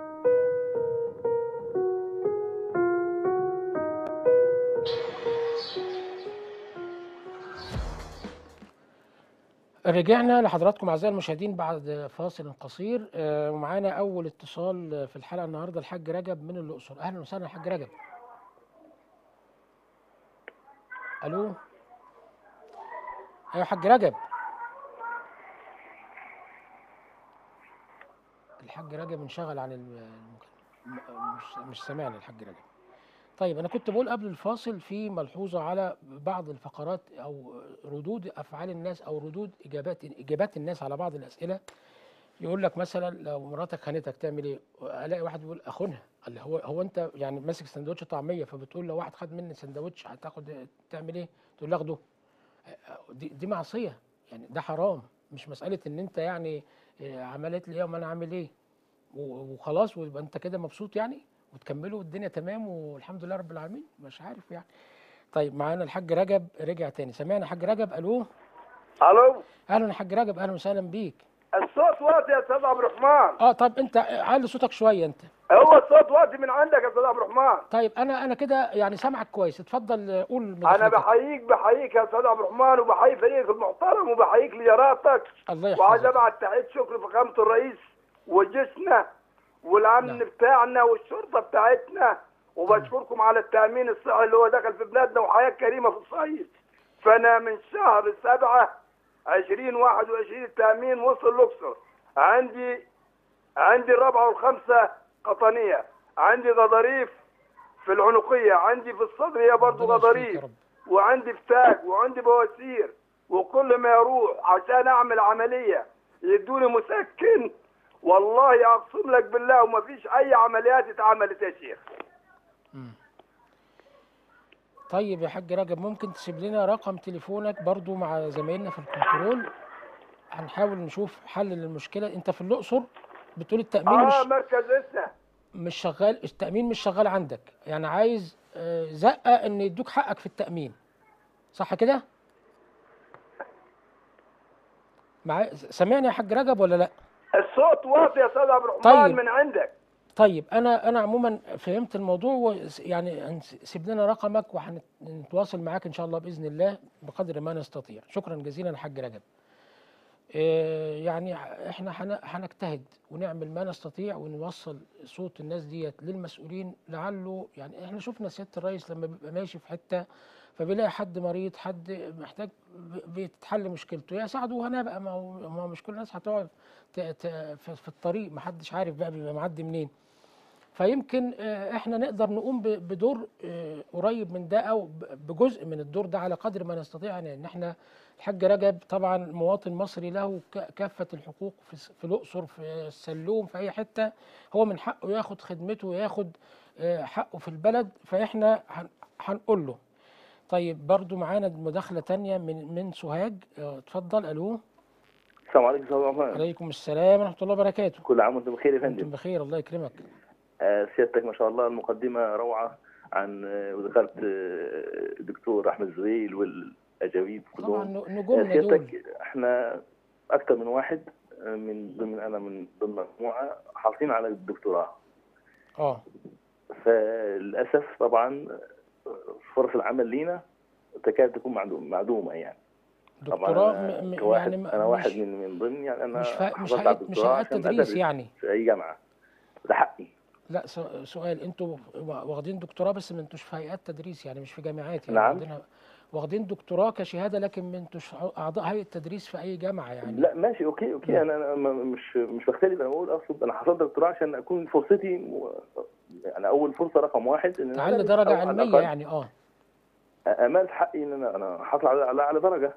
رجعنا لحضراتكم أعزائي المشاهدين بعد فاصل قصير، ومعانا أول اتصال في الحلقة النهاردة الحاج رجب من الأقصر. أهلا وسهلا يا حاج رجب. ألو، أيوة يا حاج رجب. الحاج رجب انشغل عن مش سامعني الحاج رجب. طيب أنا كنت بقول قبل الفاصل في ملحوظة على بعض الفقرات أو ردود أفعال الناس أو ردود إجابات الناس على بعض الأسئلة. يقول لك مثلا لو مراتك خانتك تعمل إيه؟ ألاقي واحد بيقول أخونها. اللي هو أنت يعني ماسك سندوتش طعمية، فبتقول لو واحد خد مني سندوتش هتاخد تعمل إيه؟ تقول له أخده. دي معصية، يعني ده حرام، مش مسألة إن أنت يعني عملت لي إيه وما أنا عامل إيه وخلاص ويبقى أنت كده مبسوط يعني وتكملوا والدنيا تمام والحمد لله رب العالمين. مش عارف يعني. طيب معانا الحاج رجب رجع تاني. سمعنا الحاج رجب. الو. الو. اهلا يا حاج رجب، اهلا وسهلا بيك. الصوت واطي يا استاذ عبد الرحمن. طب انت علي صوتك شويه انت. هو الصوت واطي من عندك يا استاذ عبد الرحمن. طيب انا كده يعني سامعك كويس، اتفضل قول مداخلتك. انا بحييك يا استاذ عبد الرحمن وبحيي فريقك المحترم وبحييك لجرأتك. الله يحفظك. وعايز ابعت تحيه شكر فخامه الرئيس وجيشنا والامن بتاعنا والشرطه بتاعتنا، وبشكركم على التامين الصحي اللي هو دخل في بلادنا وحياه كريمه في الصعيد. فانا من شهر 7 2021 التامين وصل الاقصر. عندي الرابعه والخامسه قطنيه، عندي غضاريف في العنقيه، عندي في الصدريه برضه غضاريف، وعندي فتاق وعندي بواسير، وكل ما يروح عشان اعمل عمليه يدوني مسكن. والله اقسم لك بالله وما فيش اي عمليات اتعملت يا شيخ. طيب يا حاج رجب ممكن تسيب لنا رقم تليفونك برضو مع زمايلنا في الكنترول، هنحاول نشوف حل للمشكله. انت في الاقصر بتقول التامين مركز اسنا مش شغال، التامين مش شغال عندك، يعني عايز زقه ان يدوك حقك في التامين، صح كده؟ سامعني يا حاج رجب ولا لا؟ الصوت واطي يا استاذ عبد الرحمن. طيب. من عندك. طيب انا عموما فهمت الموضوع، يعني سيب لنا رقمك وهنتواصل معاك ان شاء الله باذن الله بقدر ما نستطيع. شكرا جزيلا يا حاج رجب. يعني احنا هنجتهد ونعمل ما نستطيع ونوصل صوت الناس ديت للمسؤولين، لعله يعني احنا شفنا سياده الرئيس لما بيبقى ماشي في حته فبيلاقي حد مريض حد محتاج بتتحل مشكلته يساعده. هنا بقى ما هو مش كل الناس هتقعد في الطريق، ما حدش عارف بقى بيبقى معدي منين. فيمكن احنا نقدر نقوم بدور قريب من ده، او بجزء من الدور ده على قدر ما نستطيع. يعني ان احنا الحاج رجب طبعا مواطن مصري له كافة الحقوق في الأقصر، في السلوم، في أي حتة، هو من حقه ياخد خدمته وياخد حقه في البلد، فإحنا هنقول له. طيب برضو معانا مداخلة تانية من سوهاج. اتفضل. ألو. السلام عليكم ورحمة الله وبركاته. عليكم السلام ورحمة الله وبركاته. كل عام وانتم بخير يا فندم. انتم بخير، الله يكرمك. سيادتك ما شاء الله المقدمة روعة عن وذكرت الدكتور أحمد زويل والأجاويد كلهم. طبعا نجومنا دول. سيادتك احنا أكثر من واحد من ضمن مجموعة حاصلين على الدكتوراه. فللأسف طبعا فرص العمل لينا تكاد تكون معدومة يعني. دكتوراه يعني أنا واحد من ضمن، يعني أنا مش هيئة تدريس يعني في أي جامعة، ده حقي. لا سؤال، انتوا واخدين دكتوراه بس ما انتوش في هيئات تدريس يعني، مش في جامعات يعني. نعم. واخدين دكتوراه كشهاده لكن ما انتوش اعضاء هيئه تدريس في اي جامعه يعني. لا ماشي اوكي انا مش بختلف، انا بقول اقصد انا حصلت دكتوراه عشان اكون فرصتي انا اول فرصه رقم واحد ان تعلي درجه علميه يعني. امارس حقي ان انا حاصل على درجه.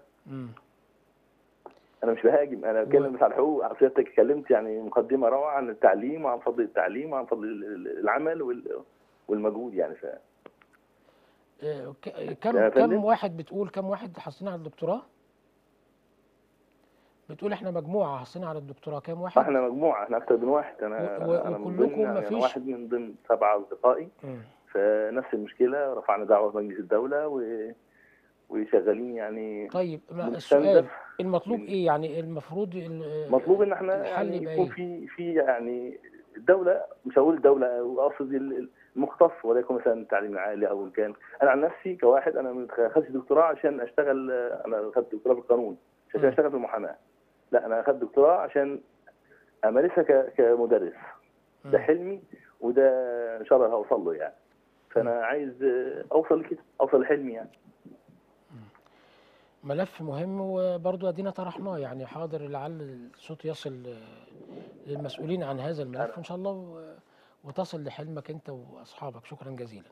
انا مش بهاجم، انا بتكلم بس على الحقوق. سيادتك اتكلمت يعني مقدمه روعه عن التعليم وعن فضل التعليم وعن فضل العمل والمجهود يعني. كم واحد بتقول، كم واحد حاصلين على الدكتوراه؟ بتقول احنا مجموعه حاصلين على الدكتوراه، كم واحد؟ احنا مجموعه، احنا اكثر من واحد. انا من ضمن يعني واحد من ضمن 7 اصدقائي. فنفس المشكله، رفعنا دعوه في مجلس الدوله وشغالين يعني. طيب السؤال المطلوب ايه يعني؟ المفروض مطلوب ان احنا يعني يكون في يعني الدوله، مش هقول الدوله، اقصد المختص، وليكن مثلا التعليم العالي او ان كان. انا عن نفسي كواحد انا ما خدتش دكتوراه عشان اشتغل، انا خدت دكتوراه في القانون عشان اشتغل في المحاماه. لا انا اخدت دكتوراه عشان امارسها كمدرس. ده حلمي وده ان شاء الله هوصل له يعني. فانا عايز اوصل لكده، اوصل لحلمي يعني. ملف مهم وبرضه ادينا طرحناه يعني. حاضر، لعل الصوت يصل للمسؤولين عن هذا الملف ان شاء الله وتصل لحلمك انت واصحابك. شكرا جزيلا.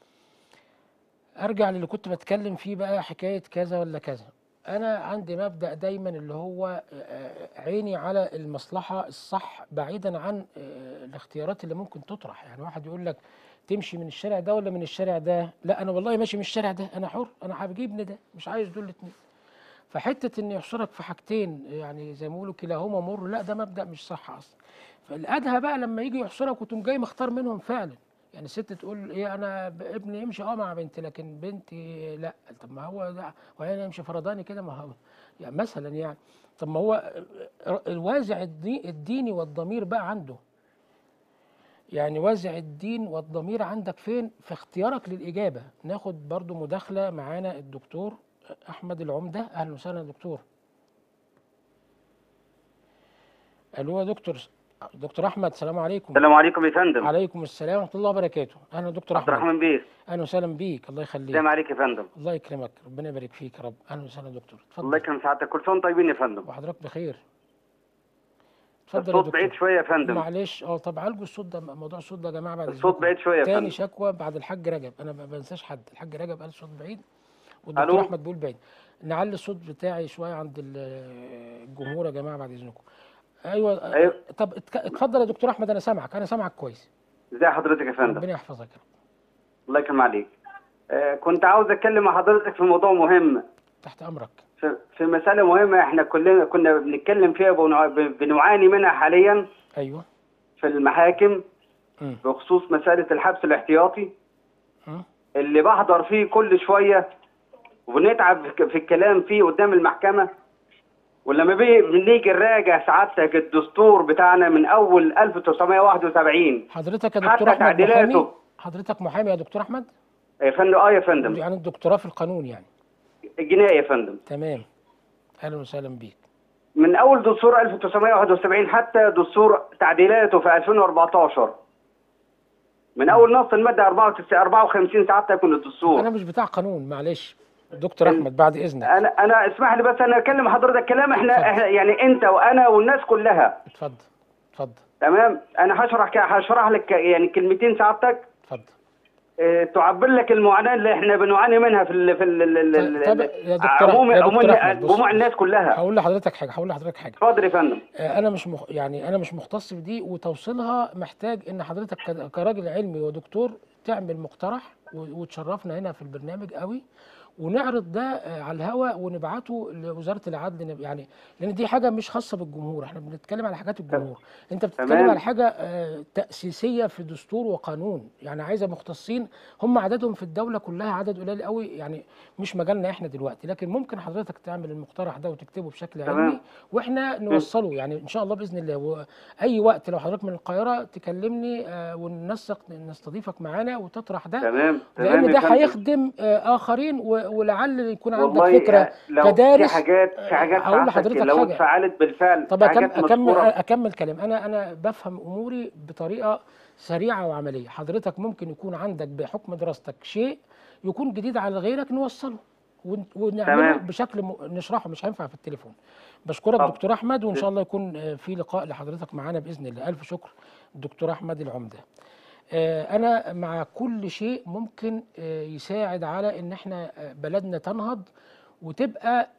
ارجع للي كنت بتكلم فيه بقى، حكايه كذا ولا كذا. انا عندي مبدأ دايما اللي هو عيني على المصلحه الصح بعيدا عن الاختيارات اللي ممكن تطرح. يعني واحد يقول لك تمشي من الشارع ده ولا من الشارع ده، لا انا والله ماشي من الشارع ده، انا حر، انا هجيبني ده، مش عايز دول الاثنين. فحته ان يحصرك في حاجتين يعني زي ما بيقولوا كلاهما مر، لا ده مبدأ مش صح اصلا. فالادهى بقى لما يجي يحصرك وتقوم جاي مختار منهم فعلا. يعني ست تقول ايه، انا ابني يمشي مع بنتي لكن بنتي لا. طب ما هو ده، وهنا يمشي فرداني كده، ما هو يعني مثلا يعني. طب ما هو الوازع الديني والضمير بقى عنده. يعني وازع الدين والضمير عندك فين في اختيارك للإجابة. ناخد برضو مداخلة معانا الدكتور أحمد العمدة. أهلا وسهلا دكتور. ألو يا دكتور أحمد، السلام عليكم. السلام عليكم يا فندم. عليكم السلام ورحمة الله وبركاته. أهلا دكتور أحمد. عبد الرحمن بيه. أهلا وسهلا بيك، الله يخليك. السلام عليكم يا فندم. الله يكرمك، ربنا يبارك فيك يا رب. أهلا وسهلا دكتور، اتفضل. الله يكرم سعادتك، كل سنة وانتم طيبين يا فندم. وحضرتك بخير. اتفضل الصوت بعيد شويه يا فندم. معلش طب عالجوا الصوت ده، موضوع الصوت ده يا جماعه. بعد الصوت بعيد شويه يا فندم. تاني شكوى بعد الحاج رجب، انا ما بنساش حد. الحاج رجب قال صوت بعيد والدكتور احمد بيقول بعيد. نعلي الصوت بتاعي شويه عند الجمهور يا جماعه بعد اذنكم. ايوه. طب اتفضل يا دكتور احمد، انا سامعك كويس. ازي حضرتك يا فندم؟ ربنا يحفظك يا رب. الله يكرم عليك. كنت عاوز اتكلم مع حضرتك في موضوع مهم. تحت امرك. في مساله مهمه احنا كلنا كنا بنتكلم فيها بنعاني منها حاليا. ايوه. في المحاكم بخصوص مساله الحبس الاحتياطي اللي بحضر فيه كل شويه وبنتعب في الكلام فيه قدام المحكمه. ولما بنيجي نراجع سعادتك الدستور بتاعنا من اول 1971. حضرتك يا دكتور احمد محامي؟ حضرتك محامي يا دكتور احمد؟ يا فندم. يا فندم. يعني الدكتوراه في القانون يعني؟ الجنائي يا فندم. تمام. اهلا وسهلا بيك. من اول دستور 1971 حتى دستور تعديلاته في 2014. من اول نص الماده 54 سعادتك من الدستور. انا مش بتاع قانون، معلش دكتور احمد بعد اذنك. انا اسمح لي بس انا اتكلم حضرتك كلام احنا يعني انت وانا والناس كلها. اتفضل. تمام. انا هشرح لك يعني كلمتين سعادتك. اتفضل. تعبر لك المعاناه اللي احنا بنعاني منها في طب يا دكتور احمد، جموع الناس كلها. هقول لحضرتك حاجه. اتفضل يا فندم. انا مش مختص في دي، وتوصيلها محتاج ان حضرتك كراجل علمي ودكتور تعمل مقترح وتشرفنا هنا في البرنامج قوي، ونعرض ده على الهواء ونبعته لوزاره العدل، يعني لان دي حاجه مش خاصه بالجمهور، احنا بنتكلم على حاجات الجمهور. انت بتتكلم على حاجه تاسيسيه في دستور وقانون، يعني عايزه مختصين هم عددهم في الدوله كلها عدد قليل قوي، يعني مش مجالنا احنا دلوقتي، لكن ممكن حضرتك تعمل المقترح ده وتكتبه بشكل علمي واحنا نوصله يعني ان شاء الله باذن الله. واي وقت لو حضرتك من القاهره تكلمني وننسق نستضيفك معانا وتطرح ده. تمام. لان ده هيخدم اخرين، ولعل يكون عندك فكره لو كدارس. في حاجات هقول لحضرتك لو حاجه اتفعلت بالفعل. طب اكمل كلام. انا بفهم اموري بطريقه سريعه وعمليه. حضرتك ممكن يكون عندك بحكم دراستك شيء يكون جديد على غيرك، نوصله ونعمله بشكل نشرحه، مش هينفع في التليفون. بشكرك دكتور احمد، وان شاء الله يكون في لقاء لحضرتك معانا باذن الله. الف شكر دكتور احمد العمده. أنا مع كل شيء ممكن يساعد على إن إحنا بلدنا تنهض وتبقى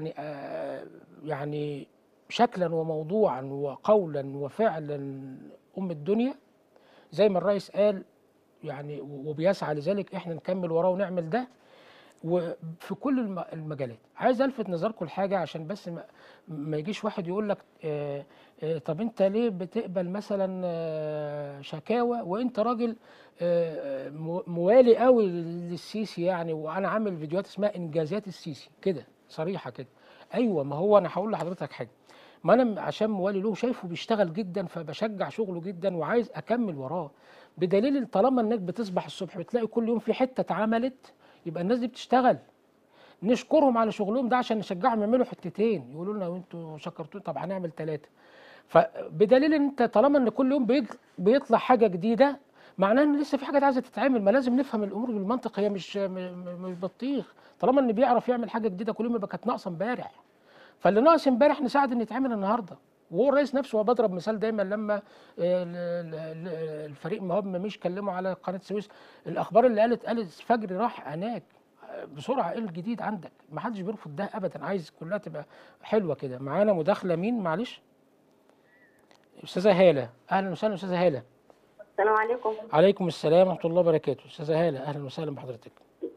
يعني شكلا وموضوعا وقولا وفعلا أم الدنيا زي ما الرئيس قال، يعني وبيسعى لذلك. إحنا نكمل وراه ونعمل ده وفي كل المجالات. عايز ألفت نظركم لحاجة عشان بس ما يجيش واحد يقول لك طب انت ليه بتقبل مثلا شكاوى وانت راجل موالي قوي للسيسي يعني، وانا عامل فيديوهات اسمها انجازات السيسي كده صريحه كده. ايوه، ما هو انا هقول لحضرتك حاجه، ما انا عشان موالي له شايفه بيشتغل جدا فبشجع شغله جدا وعايز اكمل وراه. بدليل طالما انك بتصبح الصبح بتلاقي كل يوم في حته اتعملت، يبقى الناس دي بتشتغل. نشكرهم على شغلهم ده عشان نشجعهم يعملوا حتتين، يقولوا لنا وانتوا شكرتوا طب هنعمل 3. فبدليل ان انت طالما ان كل يوم بيطلع حاجه جديده، معناه ان لسه في حاجات عايزه تتعمل. ما لازم نفهم الامور بالمنطق، هي مش بطيخ. طالما ان بيعرف يعمل حاجه جديده كل يوم يبقى كانت ناقصه امبارح، فاللي ناقص امبارح نساعد ان يتعمل النهارده. وهو الرئيس نفسه، وبضرب مثال دايما لما الفريق مهاب مش كلموا على قناه السويس، الاخبار اللي قالت فجر راح هناك بسرعه. ايه الجديد عندك؟ ما حدش بيرفض ده ابدا، عايز كلها تبقى حلوه كده. معانا مداخله. مين معلش؟ استاذه هاله. اهلا وسهلا استاذه هاله. السلام عليكم. عليكم السلام ورحمه الله وبركاته. استاذه هاله اهلا وسهلا بحضرتك.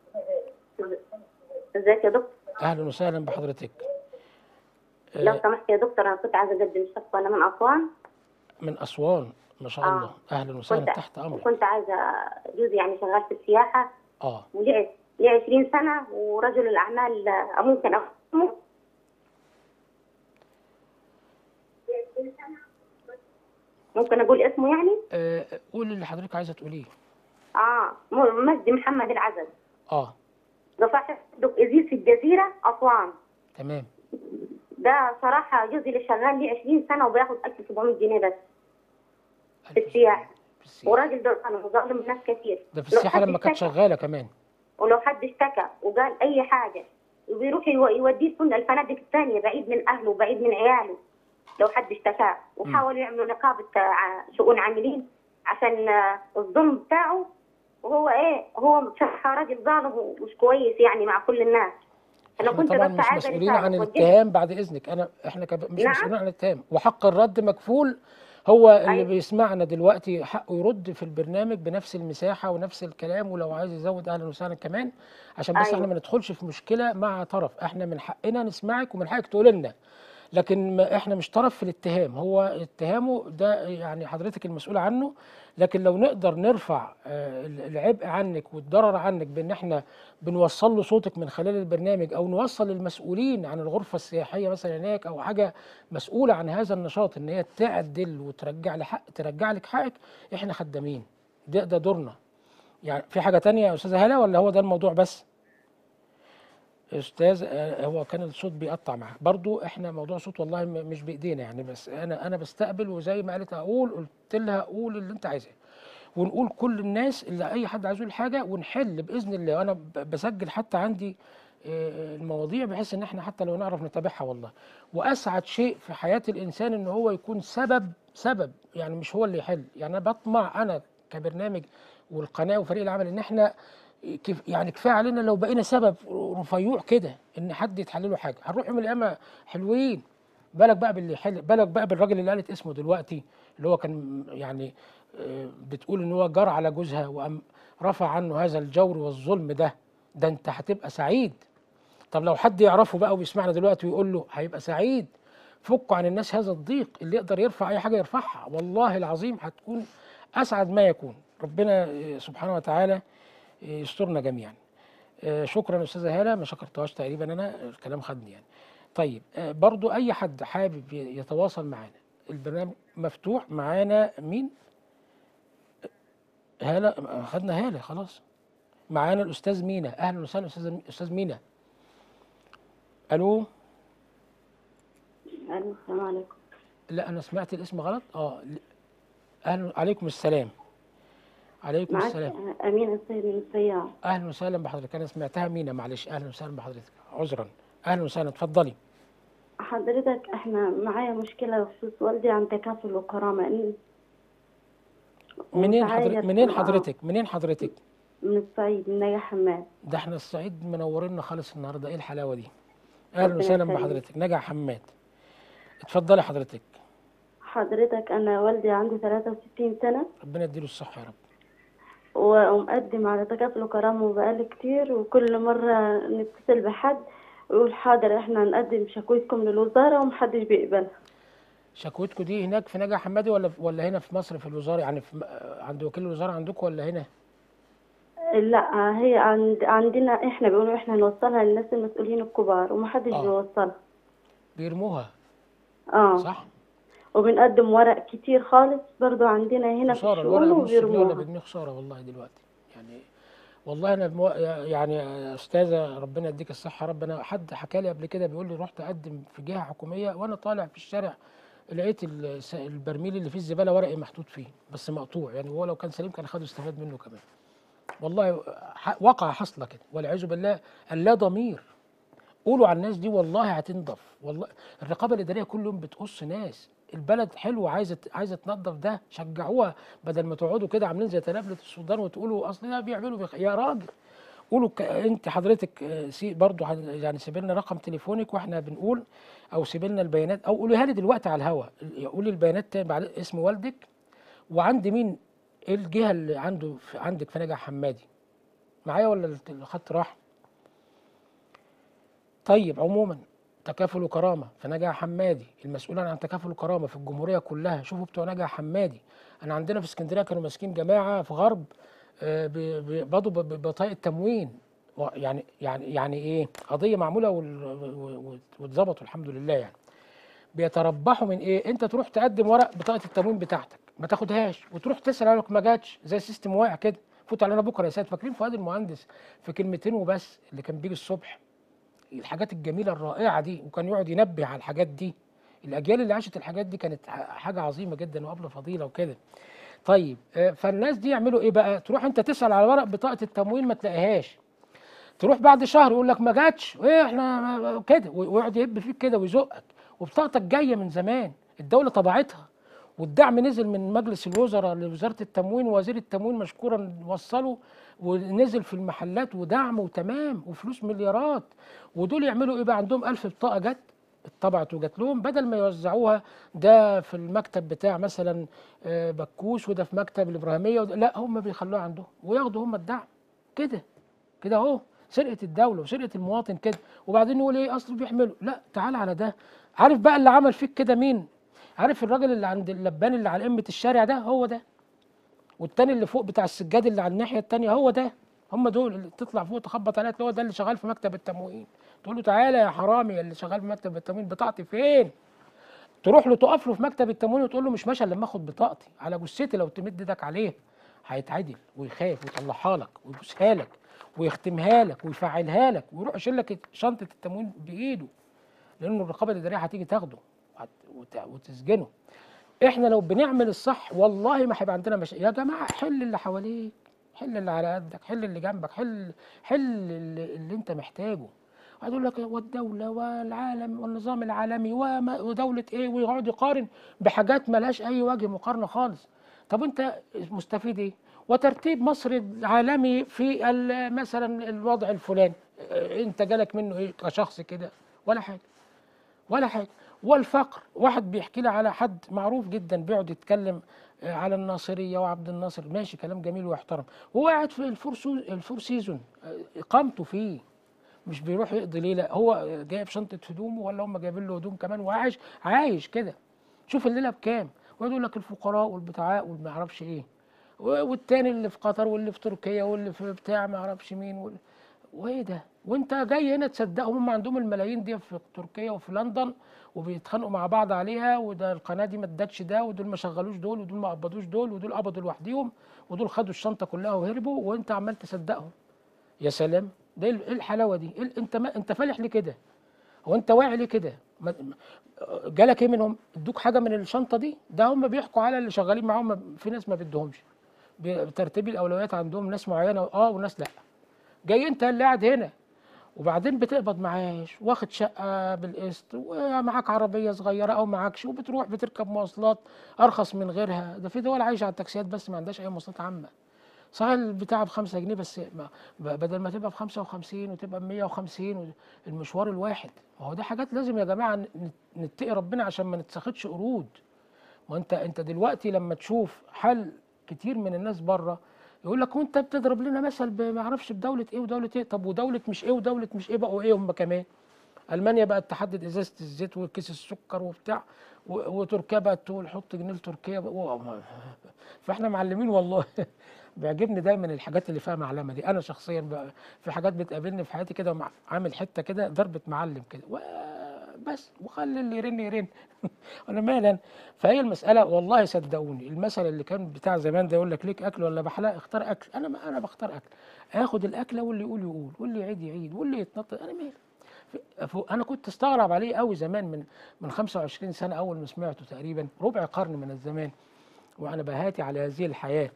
ازيك يا دكتور؟ اهلا وسهلا بحضرتك. لو سمحت يا دكتور، انا كنت عايزه اقدم شكوى. انا من اسوان. من اسوان، ما شاء الله. اهلا وسهلا، تحت امرك. كنت عايزه جوزي يعني شغال في السياحه. وليه 20 سنه، ورجل الاعمال ممكن اخدمه. ممكن اقول اسمه يعني؟ قولي اللي حضرتك عايزه تقوليه. مجدي محمد العزب. ده صاحب ازيز في الجزيره اسوان. تمام. ده صراحه جوزي اللي شغال لي 20 سنه وبياخد 1700 جنيه بس في السياحه. وراجل ده انا ظالم ناس كتير. ده في السياحه لما كانت شغاله كمان. ولو حد اشتكى وقال اي حاجه وبيروح يوديه كل الفنادق الثانيه بعيد من اهله وبعيد من عياله. لو حد اشتكى وحاولوا يعملوا نقابه شؤون عاملين عشان الظلم بتاعه، وهو هو بصراحه راجل ظالم ومش كويس يعني مع كل الناس. انا كنت طبعا مش مسؤولين عن الاتهام بعد اذنك. احنا مش مسؤولين عن الاتهام، وحق الرد مكفول. هو اللي بيسمعنا دلوقتي حقه يرد في البرنامج بنفس المساحه ونفس الكلام، ولو عايز يزود اهلا وسهلا كمان، عشان بس احنا ما ندخلش في مشكله مع طرف. احنا من حقنا نسمعك ومن حقك تقول لنا، لكن احنا مش طرف في الاتهام. هو اتهامه ده يعني حضرتك المسؤول عنه، لكن لو نقدر نرفع العبء عنك والضرر عنك بان احنا بنوصل له صوتك من خلال البرنامج، او نوصل للمسؤولين عن الغرفه السياحيه مثلا هناك، او حاجه مسؤوله عن هذا النشاط ان هي تعدل ترجع لك حقك، احنا خدامين. ده دورنا. يعني في حاجه تانية يا استاذه هلا ولا هو ده الموضوع بس؟ استاذ هو كان الصوت بيقطع معاه برضو. احنا موضوع صوت والله مش بايدينا يعني، بس انا بستقبل، وزي ما قالت قلت لها قول اللي انت عايزاه، ونقول كل الناس اللي اي حد عايز يقول حاجه ونحل باذن الله. وانا بسجل حتى عندي المواضيع بحيث ان احنا حتى لو نعرف نتابعها والله. واسعد شيء في حياه الانسان ان هو يكون سبب، يعني مش هو اللي يحل. يعني انا بطمع انا كبرنامج والقناه وفريق العمل ان احنا يعني كفايه علينا لو بقينا سبب رفيوع كده ان حد يتحل له حاجه. هنروح يوم القيامه حلوين. بالك بقى باللي يحل، بالك بقى بالراجل اللي قالت اسمه دلوقتي، اللي هو كان يعني بتقول ان هو جار على جوزها وقام رفع عنه هذا الجور والظلم ده انت هتبقى سعيد. طب لو حد يعرفه بقى وبيسمعنا دلوقتي ويقول له هيبقى سعيد. فكوا عن الناس هذا الضيق، اللي يقدر يرفع اي حاجه يرفعها، والله العظيم هتكون اسعد ما يكون. ربنا سبحانه وتعالى يسترنا جميعا. شكرا استاذه هاله، ما شكرتهاش تقريبا، انا الكلام خدني يعني. طيب برضو اي حد حابب يتواصل معانا، البرنامج مفتوح. معانا مين؟ هاله، خدنا هاله خلاص. معانا الاستاذ مينا. اهلا وسهلا استاذ مينا. الو. السلام عليكم. لا انا سمعت الاسم غلط. اهلا. عليكم السلام. عليكم السلام. امين السيد من السيارة. اهلا وسهلا بحضرتك. انا سمعتها مينا، معلش. اهلا وسهلا بحضرتك، عذرا. اهلا وسهلا، اتفضلي. حضرتك احنا معايا مشكلة بخصوص والدي عن تكافل وكرامة. منين حضرتك؟ منين حضرتك؟ من الصعيد، من نجا حماد. ده احنا الصعيد منورينا خالص النهارده، ايه الحلاوه دي؟ اهلا وسهلا بحضرتك، نجا حماد. اتفضلي حضرتك. حضرتك انا والدي عنده 63 سنة، ربنا يديله الصحه يا رب، ومقدم على تكافل وكرامة بقالي كتير، وكل مرة نتصل بحد ويقول حاضر احنا هنقدم شكوتكم للوزارة ومحدش بيقبلها. شكوتكم دي هناك في نجا حمادي ولا هنا في مصر في الوزارة؟ يعني عند وكيل الوزارة عندكم ولا هنا؟ لا هي عندنا احنا، بيقولوا احنا هنوصلها للناس المسؤولين الكبار ومحدش بيوصلها، بيرموها. صح. وبنقدم ورق كتير خالص برضو عندنا هنا في الشؤون وبيرموها. بدنا خسارة والله دلوقتي يعني. والله انا يعني يا استاذه ربنا يديك الصحه يا رب. انا حد حكى لي قبل كده بيقول لي رحت اقدم في جهه حكوميه وانا طالع في الشارع لقيت البرميل اللي فيه الزباله ورقي محطوط فيه بس مقطوع، يعني هو لو كان سليم كان خده استفاد منه كمان. والله وقع حصله كده والعياذ بالله. اللا ضمير. قولوا على الناس دي والله هتنضف. والله الرقابه الاداريه كل يوم بتقص ناس. البلد حلوه عايزه تنظف، ده شجعوها بدل ما تقعدوا كده عاملين زي تنابله السودان وتقولوا اصل ده بيعملوا يا راجل. قولوا انت حضرتك برضو يعني سيب لنا رقم تليفونك واحنا بنقول، او سيب لنا البيانات، او قوليها لي دلوقتي على الهوا. قولي البيانات تاني بعد اسم والدك وعند مين، ايه الجهه اللي عندك في نجع حمادي. معايا ولا الخط راح؟ طيب عموما تكافل وكرامه في نجع حمادي، المسؤولين عن تكافل وكرامه في الجمهوريه كلها. شوفوا بتوع نجع حمادي. انا عندنا في اسكندريه كانوا ماسكين جماعه في غرب برضه ببطايق التموين. يعني ايه، قضيه معموله واتظبطوا الحمد لله. يعني بيتربحوا من ايه؟ انت تروح تقدم ورق بطاقه التموين بتاعتك ما تاخدهاش وتروح تسال عليك ما جاتش، زي سيستم واقع كده. فوت علينا بكره يا سيد. فاكرين فؤاد المهندس في كلمتين وبس اللي كان بيجي الصبح؟ الحاجات الجميله الرائعه دي، وكان يقعد ينبه على الحاجات دي. الاجيال اللي عاشت الحاجات دي كانت حاجه عظيمه جدا وقبل فضيله وكده. طيب فالناس دي يعملوا ايه بقى؟ تروح انت تسال على ورق بطاقه التموين ما تلاقيهاش، تروح بعد شهر يقول لك ما جاتش، ايه احنا كده، ويقعد يهب فيك كده ويزقك، وبطاقتك جايه من زمان الدوله طبعتها، والدعم نزل من مجلس الوزراء لوزاره التموين، ووزير التموين مشكورا وصله ونزل في المحلات ودعم وتمام وفلوس مليارات. ودول يعملوا ايه بقى؟ عندهم 1000 بطاقه جت اتطبعت وجات لهم، بدل ما يوزعوها ده في المكتب بتاع مثلا بكوش وده في مكتب الابراهيميه لا هم بيخلوها عندهم وياخدوا هم الدعم. كده اهو سرقه الدوله وسرقه المواطن كده. وبعدين نقول ايه اصل بيحملوا؟ لا تعال على ده. عارف بقى اللي عمل فيك كده مين؟ عارف الراجل اللي عند اللبان اللي على قمه الشارع ده؟ هو ده. والتاني اللي فوق بتاع السجاد اللي على الناحيه الثانيه هو ده. هم دول اللي تطلع فوق تخبط عليه هو ده اللي شغال في مكتب التموين. تقول له تعالى يا حرامي اللي شغال في مكتب التموين بطاقتي فين؟ تروح له تقف له في مكتب التموين وتقول له مش ماشي الا لما اخد بطاقتي على جثتي. لو تمد ايدك عليه هيتعدل ويخاف ويطلعها لك ويبوسها لك ويختمها لك ويفعلها لك ويروح يشيل لك شنطه التموين بايده، لانه الرقابه الاداريه هتيجي تاخده وتسجنه. احنا لو بنعمل الصح والله ما هيبقى عندنا يا جماعه حل اللي حواليك، حل اللي على قدك، حل اللي جنبك، حل اللي انت محتاجه. قاعد يقول لك والدوله والعالم والنظام العالمي ودوله ايه، ويقعد يقارن بحاجات ملهاش اي وجه مقارنه خالص. طب انت مستفيد ايه؟ وترتيب مصر العالمي في مثلا الوضع الفلاني، انت جالك منه ايه كشخص كده؟ ولا حاجه، ولا حاجه. والفقر، واحد بيحكي لي على حد معروف جدا بيقعد يتكلم على الناصريه وعبد الناصر، ماشي كلام جميل ويحترم، وهو قاعد في الفور سيزون اقامته فيه، مش بيروح يقضي ليله، هو جايب شنطه هدومه ولا هم جايبين له هدوم كمان وعايش عايش كده. شوف الليله بكام، ويقول لك الفقراء والبتاعاء والما اعرفش ايه، والتاني اللي في قطر واللي في تركيا واللي في بتاع ما اعرفش مين وايه ده؟ وانت جاي هنا تصدقهم؟ هم عندهم الملايين دي في تركيا وفي لندن وبيتخانقوا مع بعض عليها، وده القناه دي ما ادتش ده، ودول ما شغلوش دول، ودول ما قبضوش دول، ودول قبضوا لوحديهم، ودول خدوا الشنطه كلها وهربوا، وانت عمال تصدقهم. يا سلام، ده ايه الحلاوه دي؟ انت فالح ليه كده؟ هو انت واعي ليه كده؟ جالك ايه منهم؟ ادوك حاجه من الشنطه دي؟ ده هم بيحكوا على اللي شغالين معاهم، في ناس ما بدهمش، بترتيب الاولويات عندهم ناس معينه وناس لا. جاي انت اللي قاعد هنا وبعدين بتقبض معاش، واخد شقه بالقسط، ومعاك عربيه صغيره او معاكش، وبتروح بتركب مواصلات ارخص من غيرها. ده في دول عايشه على التاكسيات بس ما عندهاش اي مواصلات عامه. صحيح البتاع ب5 جنيه بس، بدل ما تبقى ب55 وتبقى ب150 المشوار الواحد. ما هو ده حاجات لازم يا جماعه نتقي ربنا عشان ما نتسخدش قرود. ما انت دلوقتي لما تشوف حال كتير من الناس بره يقول لك وانت بتضرب لنا مثل ما اعرفش بدوله ايه ودوله ايه. طب ودوله مش ايه ودوله مش ايه بقوا ايه هم كمان؟ المانيا بقت تحدد ازازه الزيت وكيس السكر وبتاع، وتركيا بقت تقول حط جنيه لتركيا. فاحنا معلمين والله. بيعجبني دايما الحاجات اللي فيها معلمه دي. انا شخصيا في حاجات بتقابلني في حياتي كده عامل حته كده ضربه معلم كده بس، وخلي اللي يرن يرن. انا مالا. فهي المساله والله صدقوني، المثل اللي كان بتاع زمان ده يقول لك ليك اكل ولا بحلاق، اختار اكل. انا بختار اكل، اخد الاكله واللي يقول واللي يعيد يعيد واللي يتنطط، انا مالي. انا كنت استغرب عليه قوي زمان من 25 سنه اول ما سمعته، تقريبا ربع قرن من الزمان وانا بهاتي على هذه الحياه.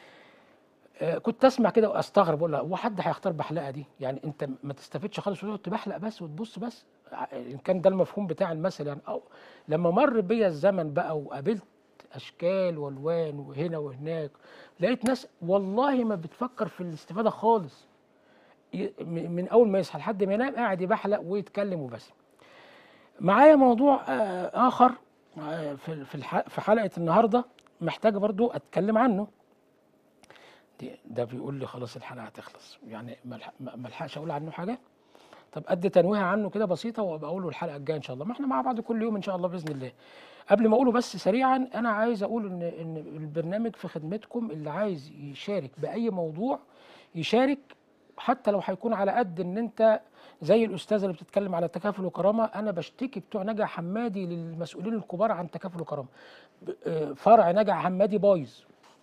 كنت اسمع كده واستغرب، اقول هو حد هيختار بحلقه دي؟ يعني انت ما تستفدش خالص وتقعد تبحلق بس وتبص بس، ان كان ده المفهوم بتاع المثل يعني. أو لما مر بيا الزمن بقى وقابلت اشكال والوان وهنا وهناك، لقيت ناس والله ما بتفكر في الاستفاده خالص، من اول ما يصحى لحد ما ينام قاعد يبحلق ويتكلم وبس. معايا موضوع اخر في حلقه النهارده محتاج برضو اتكلم عنه. ده بيقول لي خلاص الحلقه هتخلص، يعني ما الحقش اقول عنه حاجه. طب ادي تنويه عنه كده بسيطه وابقى اقوله الحلقه الجايه ان شاء الله، ما احنا مع بعض كل يوم ان شاء الله باذن الله. قبل ما اقوله بس سريعا، انا عايز اقول ان البرنامج في خدمتكم، اللي عايز يشارك باي موضوع يشارك، حتى لو هيكون على قد ان انت زي الاستاذه اللي بتتكلم على تكافل وكرامه. انا بشتكي بتوع نجع حمادي للمسؤولين الكبار عن تكافل وكرامه. فرع نجع حمادي بايظ،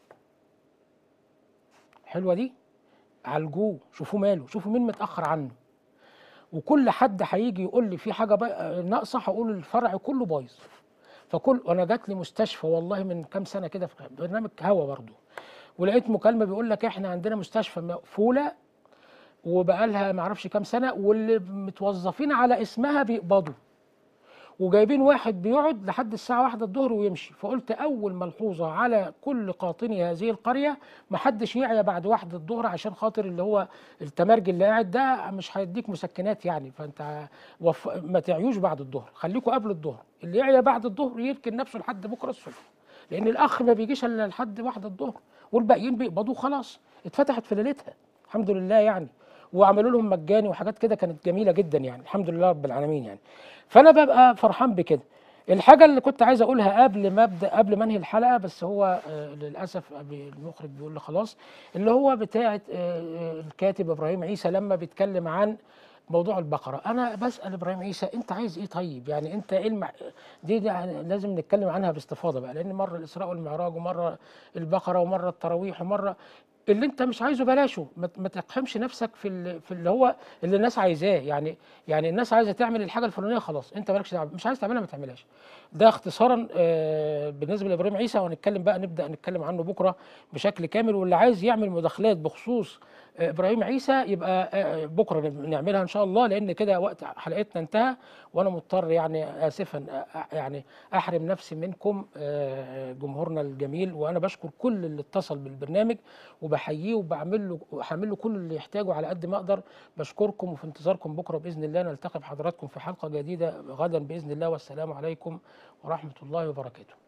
حلوه دي، عالجوه، شوفوا ماله، شوفوا مين متاخر عنه. وكل حد هيجي يقول لي في حاجه ناقصه هقول الفرع كله بايظ. وانا جات لي مستشفى والله من كام سنه كده في برنامج هوا برضه، ولقيت مكالمه بيقول لك احنا عندنا مستشفى مقفوله وبقى لها ما اعرفش كام سنه، واللي متوظفين على اسمها بيقبضوا، وجايبين واحد بيقعد لحد الساعه 1 الظهر ويمشي. فقلت اول ملحوظه على كل قاطني هذه القريه، ما حدش يعيا بعد 1 الظهر، عشان خاطر اللي هو التمرج اللي قاعد ده مش هيديك مسكنات يعني، فانت ما تعيوش بعد الظهر، خليكوا قبل الظهر. اللي يعيا بعد الظهر يركن نفسه لحد بكره الصبح، لان الاخ ما بيجيش الا لحد 1 الظهر، والباقيين بيقبضوا خلاص. اتفتحت في ليلتها الحمد لله يعني، وعملوا لهم مجاني وحاجات كده كانت جميله جدا يعني، الحمد لله رب العالمين يعني. فانا ببقى فرحان بكده. الحاجه اللي كنت عايز اقولها قبل ما انهي الحلقه، بس هو للاسف المخرج بيقول لي خلاص، اللي هو بتاعه الكاتب ابراهيم عيسى لما بيتكلم عن موضوع البقره. انا بسال ابراهيم عيسى انت عايز ايه؟ طيب يعني انت ايه دي لازم نتكلم عنها باستفاضه بقى، لان مره الاسراء والمعراج ومره البقره ومره التراويح ومره اللي انت مش عايزه بلاشه. ما تقحمش نفسك في اللي هو اللي الناس عايزاه. يعني الناس عايزه تعمل الحاجه الفلانيه، خلاص انت مالكش دعوه، مش عايز تعملها ما تعملهاش. ده اختصارا بالنسبه لابراهيم عيسى، وهنتكلم بقى نبدا نتكلم عنه بكره بشكل كامل. واللي عايز يعمل مداخلات بخصوص ابراهيم عيسى، يبقى بكره نعملها ان شاء الله، لان كده وقت حلقتنا انتهى، وانا مضطر يعني اسفا يعني احرم نفسي منكم جمهورنا الجميل. وانا بشكر كل اللي اتصل بالبرنامج وبحييه وبعمل له كل اللي يحتاجه على قد ما اقدر. بشكركم وفي انتظاركم بكره باذن الله. نلتقي بحضراتكم في حلقه جديده غدا باذن الله، والسلام عليكم ورحمه الله وبركاته.